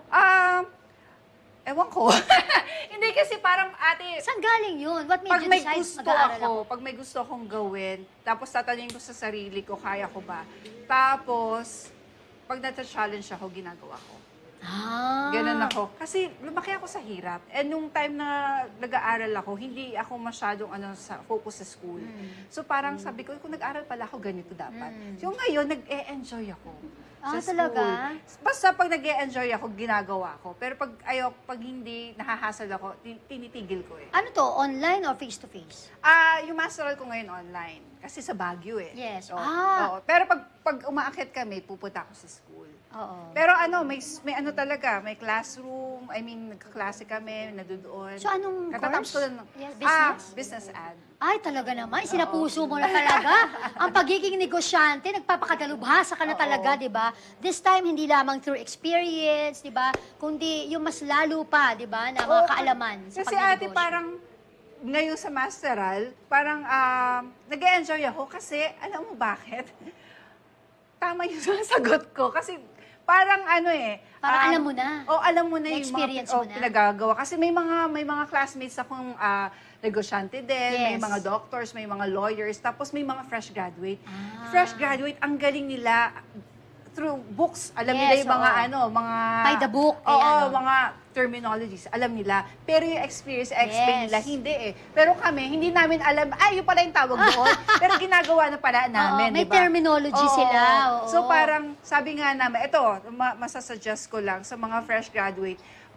Ewan ko. Hindi kasi parang Saan galing yun? What made you decide mag-aaral ako? Pag may gusto akong gawin, tapos tatanungin ko sa sarili ko, kaya ko ba? Tapos, pag nata-challenge ako, ginagawa ko. Ganun ako. Kasi lumaki ako sa hirap. And nung time na nag-aaral ako, hindi ako masyadong focus sa school. So parang sabi ko, kung nag-aaral pala ako, ganito dapat. So ngayon, nag-e-enjoy ako sa school. Talaga? Basta pag nag-e-enjoy ako, ginagawa ko. Pero pag hindi nahahasal ako, tinitigil ko Ano to? Online or face-to-face? Yung masteral ko ngayon online. Kasi sa Baguio Yes. Oo. Pero pag umaakit kami, pupunta ako sa school. Oo. Pero may talaga, may classroom, nagkaklase kami, nadudoon. So anong Katatapos course? ko lang, Business? Business ad. Ay, talaga naman. Sinapuso mo na talaga. Ang pagiging negosyante, nagpapakadalubhasa ka na talaga, di ba? This time, hindi lamang through experience, di ba? Kundi yung mas lalo pa, di ba, na mga kaalaman sa Kasi pagnenegosyo. ate, parang ngayon sa masteral, parang nag-e-enjoy ako kasi, alam mo bakit? Tama yung sagot ko. Kasi parang parang alam mo na. Alam mo na yung experience mga mo na. pinagagawa. Kasi may mga classmates akong negosyante din, may mga doctors, may mga lawyers, tapos may mga fresh graduate. Fresh graduate, ang galing nila through books. Alam nila yung mga mga by the book. mga terminologies. Alam nila. Pero yung experience, explain nila, hindi Pero kami, hindi namin alam, yun pala yung tawag doon. Pero ginagawa na pala namin, may diba? terminology sila. Oo. So parang, sabi nga namin, ito, masasuggest ko lang sa mga fresh graduate,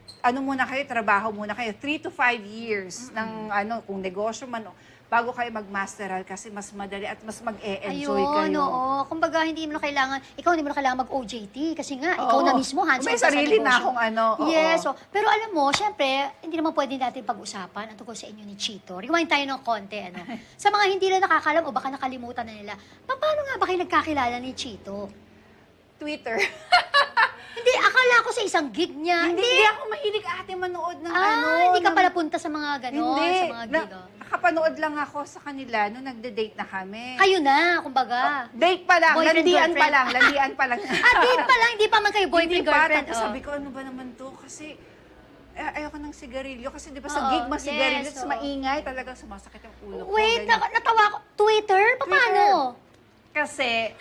muna kayo, trabaho muna kayo, 3 to 5 years ng kung negosyo man, bago kayo mag-masteral kasi mas madali at mas mag-e-enjoy kayo. Ayun, oo. Kumbaga, hindi mo na kailangan mag-OJT kasi nga, ikaw na mismo, hands-on May sa sarili negosyo. na akong oo. Yes. So, pero alam mo, syempre, hindi naman pwede natin pag-usapan ang tungkol sa inyo ni Chito. Rewind tayo ng konti, Sa mga hindi na nakakalam o baka nakalimutan na nila, paano nga ba kayo nagkakilala ni Chito? Twitter. Hindi, akala ko sa isang gig niya. Hindi ako mahilig ate manood ng hindi ka pala punta sa mga gano'n, sa mga gig. Nakapanood lang ako sa kanila nung nagde-date na kami. Kayo na, kumbaga. Date pa lang, Boyfriend, landian pa girlfriend. lang. Date pa lang, hindi pa man kayo boyfriend, girlfriend. Tapos sabi ko, ano ba naman to? Kasi ayoko ng sigarilyo. Kasi di ba sa gig, sigarilyo, maingay, talagang sumasakit ang ulo ko. Wait, natawa ko. Twitter? Paano? Kasi,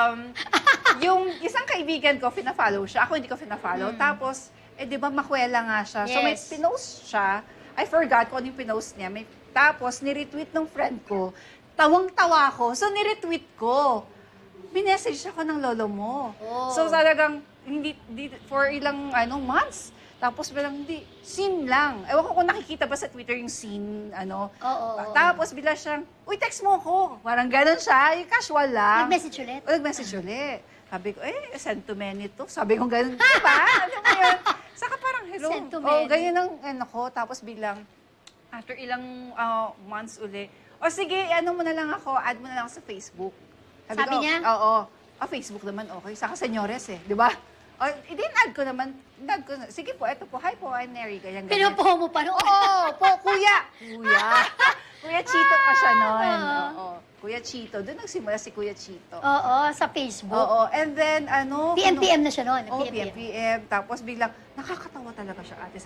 yung isang kaibigan ko, fina-follow siya. Ako hindi ko fina-follow. Tapos, di ba, makwela nga siya. So, may pinost siya. I forgot kung ano yung pinost niya. Tapos, niretweet ng friend ko. Tawang-tawa ko. So, niretweet ko. Minessage ako ng lolo mo. So, talagang, for ilang months. Tapos bilang scene lang. Ewan ko kung nakikita ba sa Twitter yung scene, Tapos bila siyang, uy, text mo ko. Parang ganun siya, yung casual lang. Nag-message ulit? Nag-message ulit. Sabi ko, send to many to. Sabi ko ganun, diba? Ano mo yun? Saka parang, hello. Send to many. Ganyan ang ko. Tapos bilang, after ilang months uli, sige, mo na lang ako, add mo na lang ako sa Facebook. Sabi niya? Oo. Facebook naman, okay. Saka senyores di ba? I-add ko naman. Sige po, eto po. Hi po, I'm Neri. Ganyan. Pinupo mo pa noon? Kuya. Kuya Chito pa siya noon. Kuya Chito. Doon nagsimula si Kuya Chito. Sa Facebook. And then, PM na siya noon. PM. Tapos biglang, nakakatawa talaga siya ate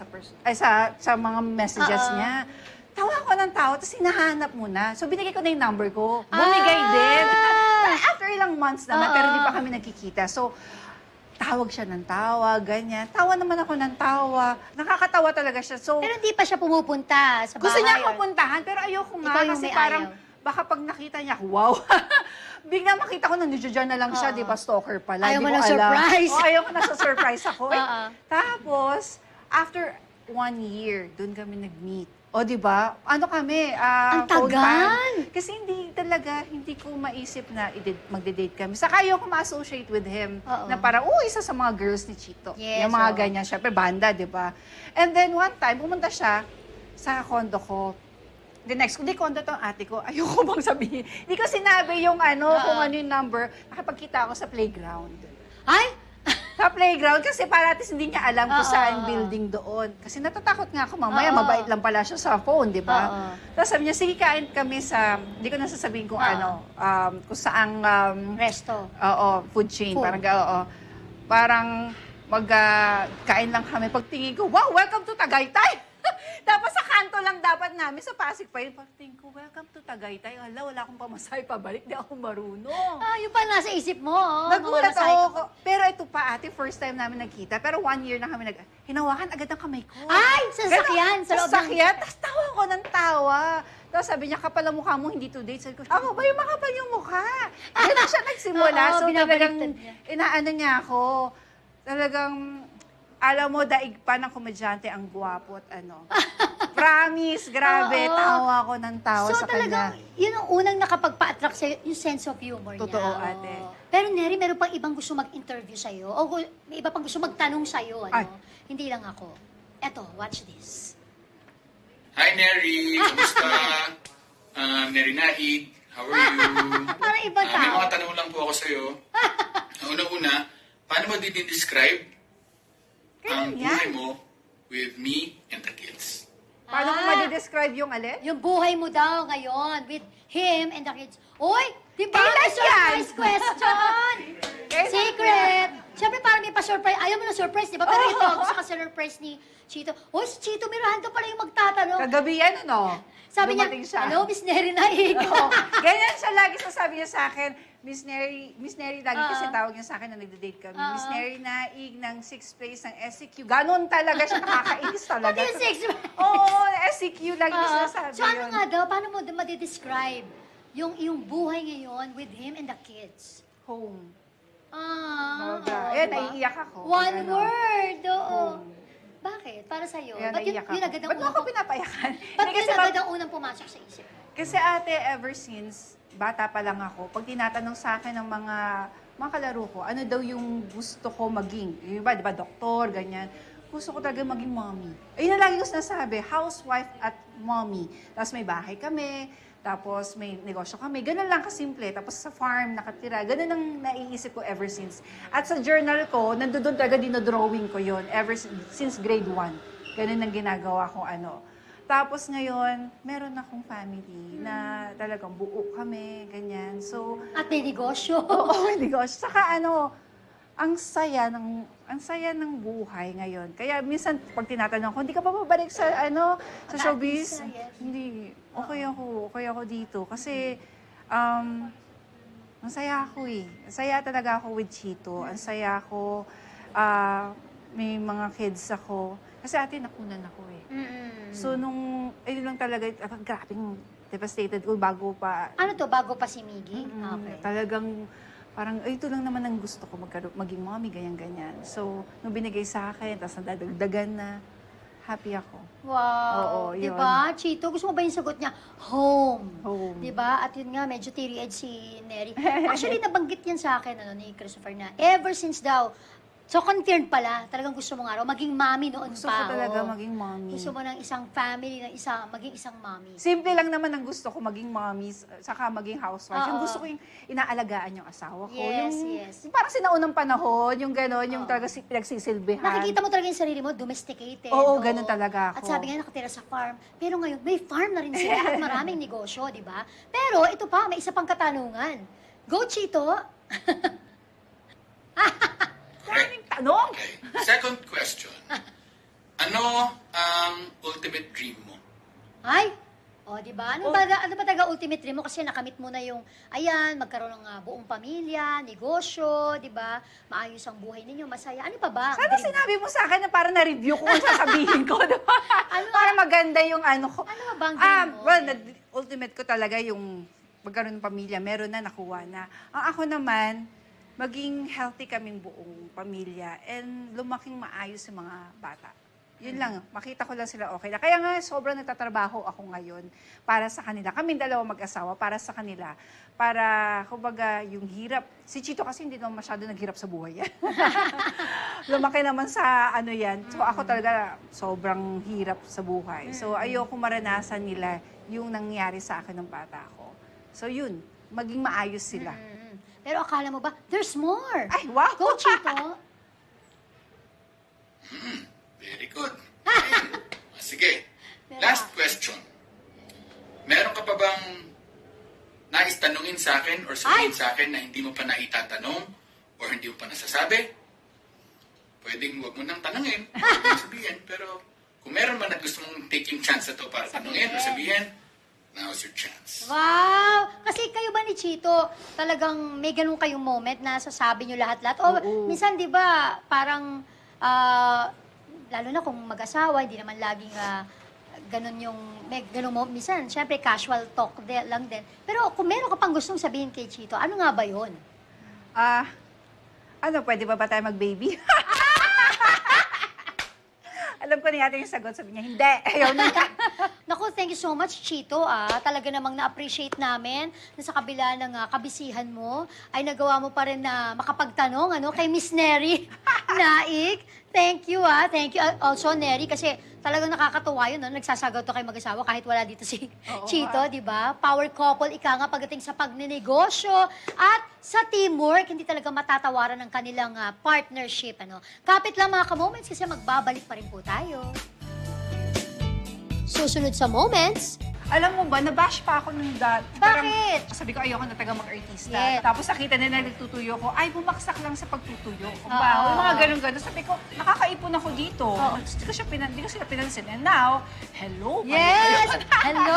sa mga messages niya. Tawa ko ng tawa, tapos hinahanap mo na. So, binigay ko na yung number ko. Bumigay din. After ilang months naman, pero hindi pa kami nagkikita. So, tawag siya ng tawa, ganyan. Tawa naman ako ng tawa. Nakakatawa talaga siya. So, pero hindi pa siya pumupunta sa bahay. Gusto niya ako puntahan, pero ayoko nga. Ikaw yung Kasi may parang, ayaw. baka pag nakita niya, wow. Bigla makita ko na nandiyan na lang siya, di ba, stalker pala. Ayaw di mo ko ng alam. surprise. Ayaw ko na sa surprise ako. Tapos, after 1 year, doon kami nag-meet. Di ba? Ang tagal! Kasi hindi ko maisip na magde-date kami. Saka ayoko ma-associate with him na parang, isa sa mga girls ni Chito. Yes, yung mga ganyan. Siyempre, banda, di ba? And then, one time, pumunta siya sa kondo ko. The next, hindi kondo to ate ko. Ayoko bang sabihin. Hindi ko sinabi yung kung ano yung number. Nakipagkita ako sa playground. Ay! Sa playground kasi para at least hindi niya alam kung saan building doon. Kasi natatakot nga ako mamaya, mabait lang pala siya sa phone, di ba? Tapos sabi niya, sige kain kami sa, hindi ko na sasabihin kung kung saang resto. Food chain. Parang, parang magkain lang kami. Pagtingin ko, wow, welcome to Tagaytay! Tapos sa kanto lang dapat namin, sa Pasig pa yun. Pagtingin ko, welcome to Tagaytay. Wala akong pamasahe pabalik, di ako marunong. Yung pa nasa isip mo. Nagulat ako. Pero ito pa, ate, first time namin nagkita. Pero 1 year na kami hinawakan agad ang kamay ko. Ay! Sa sasakyan! Sa loob ng... sasakyan. Tapos tawa ko ng tawa. Tapos sabi niya, kapal ang mukha mo, hindi to date. Sabi ko, ako ba yung makapal yung mukha? Ganun siya nagsimula. So talagang inaano niya ako. Talagang... Alam mo, daig pa ng komedyante ang gwapo at Promise, grabe, tawa ko ng tawa sa kanya. So talagang, yun ang unang nakapagpa-attract sa'yo, yung sense of humor niya. Totoo, ate. Pero Neri, meron pang ibang gusto mag-interview sa'yo? O may iba pang gusto magtanong sa'yo, Hindi lang ako. Eto, watch this. Hi, Neri! Kamusta? Neri Naig, how are you? Parang ibang tao. May mga tanong lang po ako sa'yo. Una-una, paano mo describe ang buhay mo with me and the kids? Paano ko ma-describe yung alin? Yung buhay mo daw ngayon with him and the kids. Uy! Di ba? Kailan Surprise question! Secret! Siyempre parang may pa-surprise. Ayaw mo na surprise, di ba? Pero ito, gusto ka surprise ni Chito. Uy, si Chito Miranda pala yung magtatanong. Kagabi yan, Sabi niya, hello, Miss Neri Naig. Ganyan siya lagi sasabi niya sa akin, Miss Neri, lagi kasi tawag niya sa akin na nagde-date kami. Miss Neri Naig ng 6th place ng SEQ. Ganon talaga siya, nakakainis talaga. Pati yung 6th place? Oo, SEQ, lagi niya sinasabi So ano nga daw, paano mo ma-describe yung buhay ngayon with him and the kids? Home. Diba? Ayan, naiiyak ako. One word, oo. Bakit? Para sa'yo? Kaya Ba't naiyak yun ako. agad ang Ba't mo unang... ako pinapayakan? Ba't Hindi, yun agad ang unang pumasok sa isip? Kasi ate, ever since bata pa lang ako, pag tinatanong sa akin ng mga kalaro ko, ano daw yung gusto ko maging? Yung iba, di ba, doktor, ganyan. Gusto ko talaga maging mommy. Ayun na lagi ko sinasabi, housewife at mommy. Tapos may bahay kami, tapos may negosyo kami. Ganun lang kasimple. Tapos sa farm, nakatira. Ganun ang naiisip ko ever since. At sa journal ko, nandoon talaga dinodrawing ko yon ever since grade 1. Ganun ang ginagawa kong ano. Tapos ngayon, meron akong family na talagang buo kami, ganyan. So, at may negosyo. Oo, may negosyo. Saka ano, ang saya ng buhay ngayon. Kaya minsan pag tinatanong ko, hindi ka pa babalik sa sa showbiz? Yes. Hindi. Okay ako dito kasi masaya ako eh. Masaya talaga ako with Chito. Ang saya ako, may mga kids ako. Kasi ate, nakunan ako eh. So ayun lang talaga, grabing devastated ko bago pa. Ano to, bago pa si Miggy? Okay. Talagang parang, ito lang naman ang gusto ko, maging mommy, ganyan-ganyan. So, nung binigay sa akin, tapos nadagdagan na, happy ako. Wow. Oo, yun. Diba, Chito? Gusto mo ba yung sagot niya? Home. Home. Diba? At yun nga, medyo teary-eyed si Neri. Actually, nabanggit yan sa akin, ni Christopher, na ever since daw, so confirmed pala, talagang gusto mo nga raw, maging mommy noon Gusto pa. ko talaga oo. maging mommy. Gusto mo ng isang family, maging isang mommy. Simple lang naman ang gusto ko, maging mommy, saka maging housewife. Yung gusto ko yung inaalagaan yung asawa ko. Yes, yung parang sinaunang panahon, yung gano'n, yung talaga pinagsisilbihan. Nakikita mo talaga yung sarili mo, domesticated. Oo, ganun talaga ako. At sabi nga, nakatira sa farm. Pero ngayon, may farm na rin sila at maraming negosyo, di ba? Pero ito pa, may isa pang katanungan. Go, Chito! Maraming tanong! Okay. Second question. Ano ang ultimate dream mo? Ay! O, di ba? Ano ba talaga ultimate dream mo? Kasi nakamit mo na yung, ayan, magkaroon ng buong pamilya, negosyo, di ba? Maayos ang buhay ninyo, masaya. Ano pa ba? Sana sinabi mo sa akin na para na-review ko kung sasabihin ko, diba? Para maganda yung ano ko. Ano ba bang dream mo? Well, ultimate ko talaga yung magkaroon ng pamilya. Meron na, nakuha na. Ang ako naman, maging healthy kaming buong pamilya and lumaking maayos yung mga bata. Yun lang, makita ko lang sila okay na. Kaya nga, sobrang nagtatrabaho ako ngayon para sa kanila. Kaming dalawa mag-asawa para sa kanila. Para, kumbaga, yung hirap. Si Chito kasi hindi naman masyado naghirap sa buhay yan. Lumaki naman sa ano yan. So ako talaga, sobrang hirap sa buhay. So ayoko maranasan nila yung nangyari sa akin ng bata ko. So yun, maging maayos sila. Pero akala mo ba, there's more. Ay, wow! Go, Chito! Very good. Sige. Last question. Meron ka pa bang nais tanungin sa akin or sabihin sa akin na hindi mo pa naitatanong or hindi mo pa nasasabi? Pwedeng huwag mo nang tanungin, huwag mo sabihin. Pero kung meron man na gusto mong taking chance na to para tanungin or sabihin, now's your chance. Wow! Kasi kayo ba ni Chito, talagang may ganun kayong moment na sasabi nyo lahat-lahat? O minsan, di ba, parang, lalo na kung mag-asawa, hindi naman laging ganun yung, may ganun mo, minsan, syempre casual talk lang din. Pero kung meron ka pang gustong sabihin kay Chito, ano nga ba yun? Pwede ba tayo mag-baby? Alam ko na yata yung sagot. Sabi niya, hindi. Ayaw na. Naku, thank you so much, Chito. Talaga namang na-appreciate namin na sa kabila ng kabisihan mo, ay nagawa mo pa rin na makapagtanong kay Miss Neri Naik. Thank you, Thank you also, Neri, kasi talagang nakakatuwa yun, nagsasagot to kay mag-asawa kahit wala dito si Chito, di ba? Power couple, ika nga pagdating sa pagnenegosyo at sa teamwork, hindi talaga matatawaran ng kanilang partnership, Kapit lang mga ka-moments kasi magbabalik pa rin po tayo. Susunod sa Moments. Alam mo ba, nabash pa ako nung Bakit? Sabi ko, ayoko na taga mag-artista. Yes. Tapos nakita nila nagtutuyo ko, ay, bumaksak lang sa pagtutuyo. Yung mga ganun-ganun. Sabi ko, nakakaipon ako dito. Hindi ko sila pinansin. And now, hello. Yes! Hello!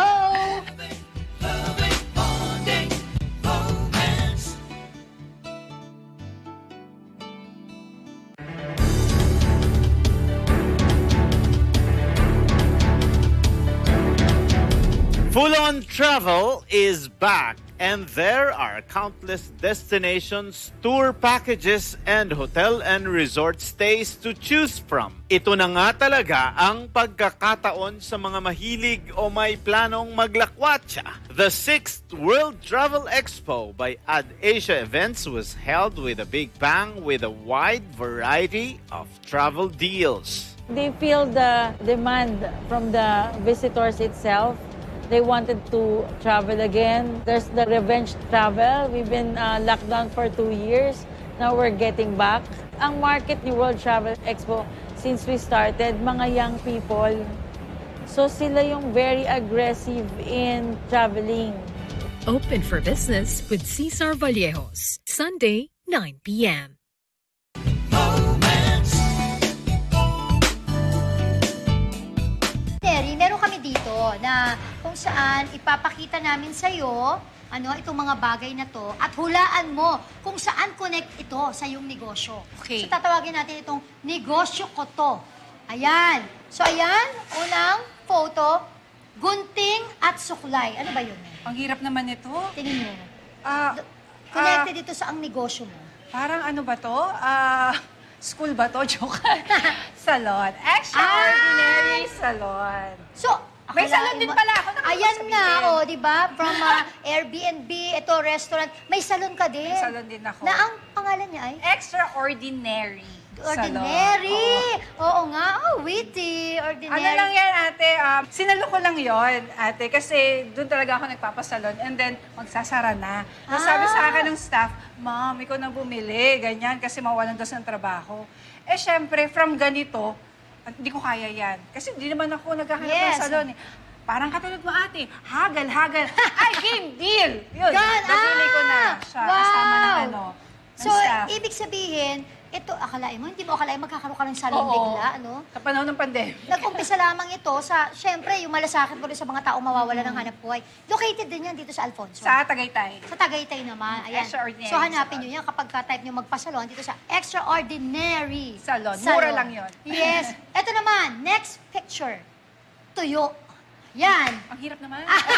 Full-on travel is back, and there are countless destinations, tour packages, and hotel and resort stays to choose from. Ito na nga talaga ang pagkakataon sa mga mahilig o may planong maglakwatsa. The 6th World Travel Expo by AdAsia Events was held with a big bang with a wide variety of travel deals. They feel the demand from the visitors itself. They wanted to travel again. There's the revenge travel. We've been locked down for 2 years. Now we're getting back. Ang market ni World Travel Expo, since we started, mga young people. So sila yung very aggressive in traveling. Open for business with Cesar Vallejos. Sunday, 9 p.m. Terry, meron kami dito na kung saan ipapakita namin sa'yo itong mga bagay na to at hulaan mo kung saan connect ito sa iyong negosyo. Okay. So tatawagin natin itong negosyo ko to. Ayan. So ayan, unang photo, gunting at suklay. Ano ba yun? Ang hirap naman ito. Tingin mo. Connected ito sa ang negosyo mo. Parang ano ba to? School ba to? Joke. Salon. Extraordinary salon. So, may salon din pala ako. Ayan nga, di ba? From Airbnb, ito, restaurant. May salon ka din. May salon din ako. Na ang pangalan niya ay? Extraordinary. Ordinary. Oo nga. Witty. Ordinary. Ano lang yan, ate? Sinalo ko lang yon, ate, kasi doon talaga ako nagpapasalon and then magsasara na. Tapos sabi sa akin ng staff, Ma'am, ikaw na bumili, ganyan, kasi mawalan daw ng trabaho. Eh, syempre, from ganito, hindi ko kaya yan. Kasi hindi naman ako naghahanap ng salon eh. Parang katulad mo, ate, hagal. Ay, game deal! Yun, nabili ko na siya. Kasama ng So, ibig sabihin, ito, akalain mo, hindi mo akalain magkakaroon ka ng salon bigla, Sa panahon ng pandemic. Nag-umpisa lamang ito sa, syempre, yung malasakit mo rin sa mga tao mawawala ng hanap buhay. Located din yan dito sa Alfonso. Sa Tagaytay. Sa Tagaytay naman. Ayan. Extraordinary So, hanapin nyo yan kapag ka-type nyo magpasalon dito sa Extraordinary Salon. Mura lang yun. Yes. Ito naman, next picture. Tuyo. Yan. Ang hirap naman.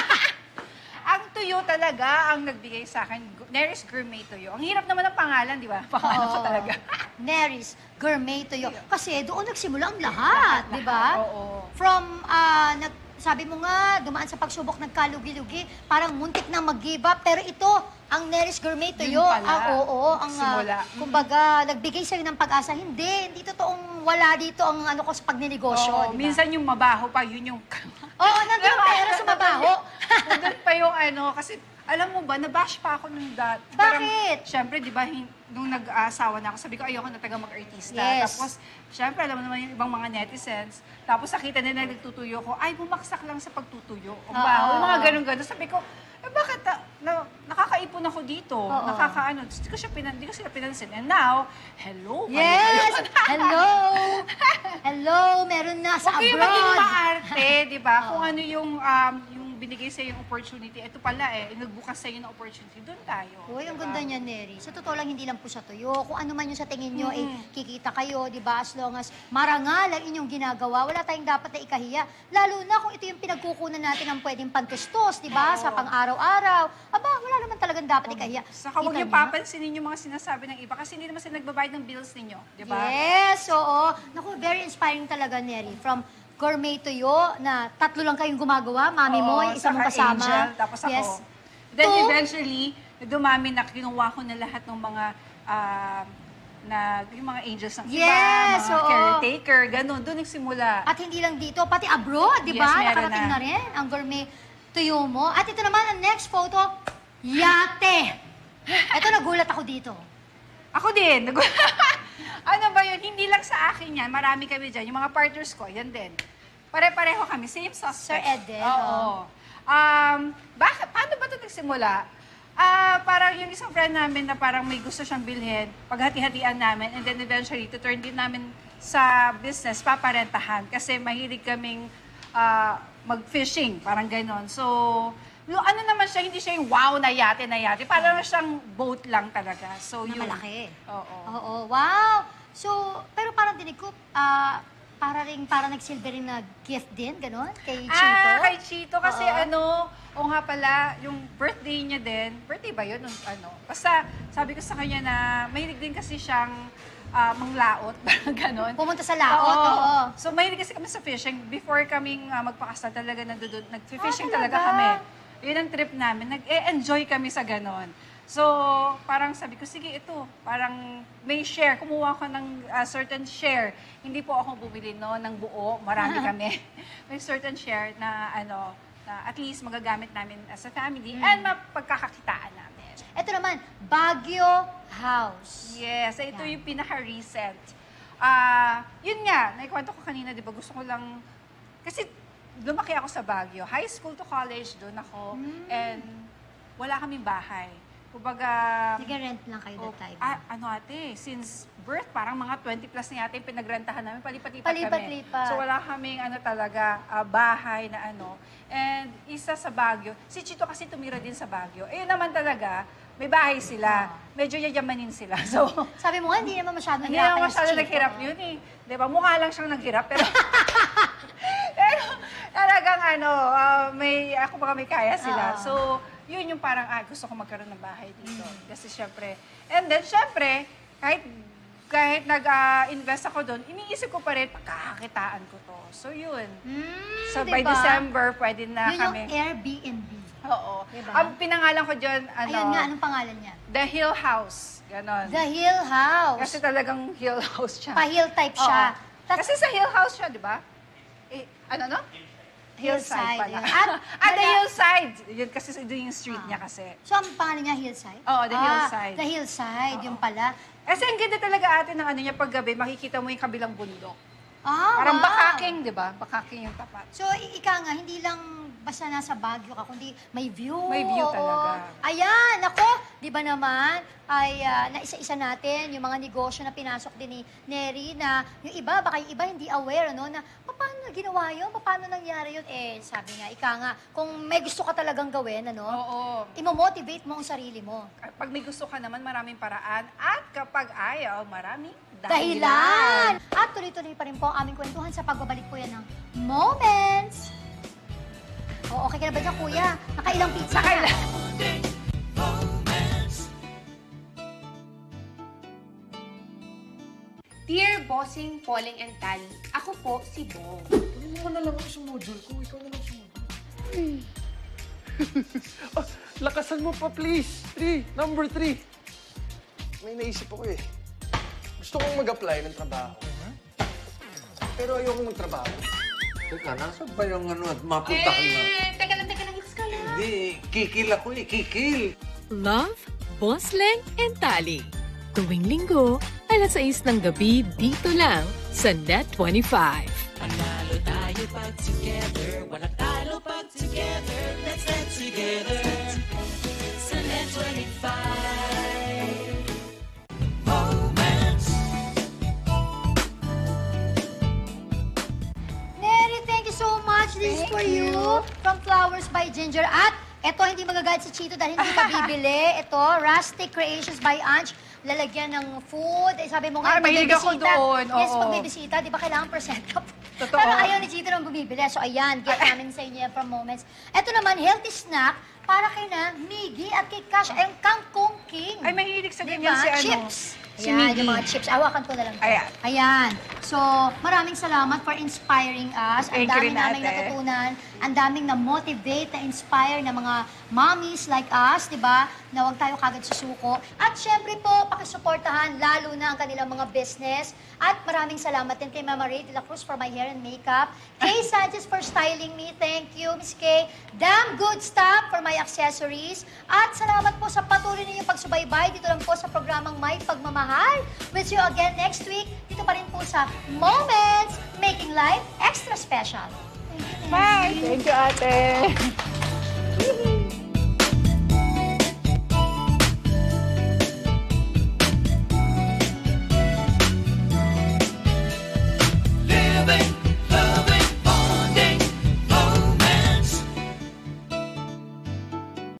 Ang tuyo talaga ang nagbigay sa akin. Neris Gourmet Tuyo. Ang hirap naman ng pangalan, di ba? Pangalan ko talaga. Neris Gourmet Tuyo. Kasi doon nagsimula ang lahat, di ba? Oo. From, sabi mo nga, dumaan sa pagsubok, nagkalugi-lugi, parang muntik na mag-give up. Pero ito, ang Neris Gourmet Tuyo. Yun pala. Ang simula. Kumbaga, nagbigay sa'yo ng pag-asa. Hindi totoong wala dito ang ko sa pagninegosyo, di ba? Minsan yung mabaho pa, yun yung... Oo, nandun ang pera sa mabaho. Nandun pa yung kasi alam mo ba, nabash pa ako nung Bakit? Siyempre, di ba, nung nag-asawa na ako, sabi ko, ayoko na taga mag-artista. Yes. Tapos, siyempre, alam mo naman yung ibang mga netizens. Tapos, nakita nila nagtutuyo ko, ay, bumaksak lang sa pagtutuyo. Ang baho, yung mga ganun-ganun. Sabi ko, bakit nakakaipon ako dito? Hindi ko sila pinansin. And now, hello. Yes! Hello, meron na sa abroad. Huwag kayo maging maarte, di ba? Kung ano yung binigay sa yung opportunity, ito pala nagbukas sa ng opportunity, doon tayo. Uy, ang ganda niya, Neri. Sa totoo lang, hindi lang po sa tuyo. Kung ano man yung sa tingin nyo, kikita kayo, di ba? As long as marangal ang inyong ginagawa, wala tayong dapat na ikahiya. Lalo na kung ito yung pinagkukunan natin ng pwedeng pantustos, di ba? Sa pang-araw-araw. Aba, wala naman talagang dapat ikahiya. Saka huwag niyo papansinin yung mga sinasabi ng iba kasi hindi naman sila nagbabayad ng bills ninyo, di ba? Yes, oo. Naku, very inspiring talaga, Neri. From Gourmet Tuyo, na 3 lang kayong gumagawa. Mami mo, isa mong kasama. Angel, tapos ako. Yes. Then eventually, dumami na kinuha ko na lahat ng mga yung mga angels ng iba, mga caretaker, ganun. Doon nagsimula. At hindi lang dito, pati abroad, di ba? Yes, nakarating na rin ang Gourmet Tuyo mo. At ito naman, ang next photo, yate. Ito, nagulat ako dito. Ako din. Ano ba yun? Hindi lang sa akin yan. Marami kami dyan. Yung mga partners ko, yan din. Pare-pareho kami. Same suspect. Sir Ed din. Oo. Paano ba ito nagsimula? Parang yung isang friend namin na parang may gusto siyang bilhin, paghati-hatian namin, and then eventually, to turn din namin sa business, paparentahan. Kasi mahilig kaming mag-fishing, parang ganon. So, ano naman siya, hindi siya yung wow na yate. Parang siyang boat lang talaga. So, na yun. malaki. Oo. Oo, wow. So, pero parang dinig ko, para nagsilbi rin na gift din, gano'n? Kay Chito? Kay Chito kasi Oo. o nga pala, yung birthday niya din, birthday ba yun? Basta sabi ko sa kanya na mahilig din kasi siyang manglaot, gano'n. Pumunta sa laot, oo. So mahilig kasi kami sa fishing. Before kaming magpakasal talaga nag-fishing talaga? talaga kami. Yun ang trip namin. Nag-enjoy kami sa gano'n. So, parang sabi ko, sige, ito, parang may share. Kumuha ko ng certain share. Hindi po ako bumili ng buo. Marami kami. May certain share na, na at least magagamit namin as a family and mapagkakakitaan namin. Ito naman, Baguio House. Yes, ito yung pinaka-recent. Yun nga, naikwento ko kanina, di ba, gusto ko lang, kasi lumaki ako sa Baguio. High school to college, doon ako. And wala kaming bahay. Kumbaga... Nag-rent lang kayo that time? Ate, since birth, parang mga 20 plus na yata yung pinagrentahan namin, palipat-lipat kami. Palipat-lipat. So wala kaming talaga, bahay na And isa sa Baguio, si Chito kasi tumira din sa Baguio. Ayun naman talaga, may bahay sila. Medyo yayamanin sila. So, sabi mo nga, hindi naman masyadong hindi naman masyadong naghirap yun eh. Diba? Mukha lang siyang naghirap, pero... pero talagang ako baka may kaya sila. So, yun yung parang, gusto ko magkaroon ng bahay dito. Kasi syempre, and then syempre, kahit nag-invest ako doon, iniisip ko pa rin, pagkakakitaan ko to. So yun. So by December, pwede na yun kami. Yun yung Airbnb. Oo. Diba? Ang pinangalan ko dyan, Ayun nga, anong pangalan niya? The Hill House. Ganon. The Hill House. Kasi talagang hill house siya. Pa-hill type siya. Kasi sa hill house siya, di ba? Hillside pala. yun. The Hillside. Yun kasi doon yung street niya kasi. So, ang pangalan niya Hillside? Oo, The Hillside. The Hillside, yung pala. Kasi ang ganda talaga ate ng niya paggabi, makikita mo yung kabilang bundok. wow. Parang bakaking, di ba? Bakaking yung tapat. So, ika nga, hindi lang basta nasa Baguio ka, kundi may view. May view talaga. Ayan, ako, di ba naman, ay naisa-isa natin yung mga negosyo na pinasok din ni Neri na yung iba, baka yung iba hindi aware, na paano ginawa yun? Paano nangyari yun? Sabi nga, ika nga, kung may gusto ka talagang gawin, imo-motivate mo ang sarili mo. Pag may gusto ka naman, maraming paraan. At kapag ayaw, maraming dahilan. At tuloy-tuloy pa rin po ang aming kwentuhan sa pagbabalik po yan ng Moments. Okay ka na ba dyan, kuya? Nakailang pizza ka na? Dear Bossing, Pauling, and Tally, ako po si Bong. Hindi mo na lang ako sa module ko. Ikaw na lang sa module. Lakasan mo pa, please. Number 3. May naisip ako eh. Gusto kong mag-apply ng trabaho. Pero ayokong magtrabaho. Teka, nasa ba yung at mapunta ka na? Teka lang, ka lang. Hindi, kikil ako kikil. Love, Boss Leng, and Tali. Tuwing linggo, 6:00 ng gabi dito lang sa Net25. Panalo tayo pag together, wala talo pag together. Let's dance together sa Net25. Moments. Neri, thank you so much. This is for you. From Flowers by Ginger. At eto, hindi magagalit si Chito dahil hindi ka bibili. Ito, Rustic Creations by Ange. Lalagyan ng food. Sabi mo nga, mahilig ako doon. Yes, pag may bisita, di ba kailangan percent up? Totoo. Pero ayaw ni Chito nang bumibili. So ayan, gift namin sa inyo from Moments. Ito naman, healthy snack para kay na Miggy at kay Cash ay Kangkong King. Ay, mahilig sa ganyan si Chips. Si Ayan, Miggy. yung mga chips. Awakan ko na lang. Ayan. Ayan. So, maraming salamat for inspiring us. Ang Thank you daming rin, naming ate. natutunan. Ang daming na-motivate, na-inspire na mga mommies like us, di ba? Na huwag tayo kagad susuko. At syempre po, pakisuportahan lalo na ang kanilang mga business. At maraming salamat din kay Mama Ray de la Cruz for my hair and makeup. Kay Sanchez for styling me. Thank you, Miss Kay. Damn Good Stuff for my accessories. At salamat po sa patuloy ninyong pagsubaybay dito lang po sa programang May Pagmamahal. We'll see you again next week. Dito pa rin po sa Moments, Making Life Extra Special. Bye! Thank you, ate.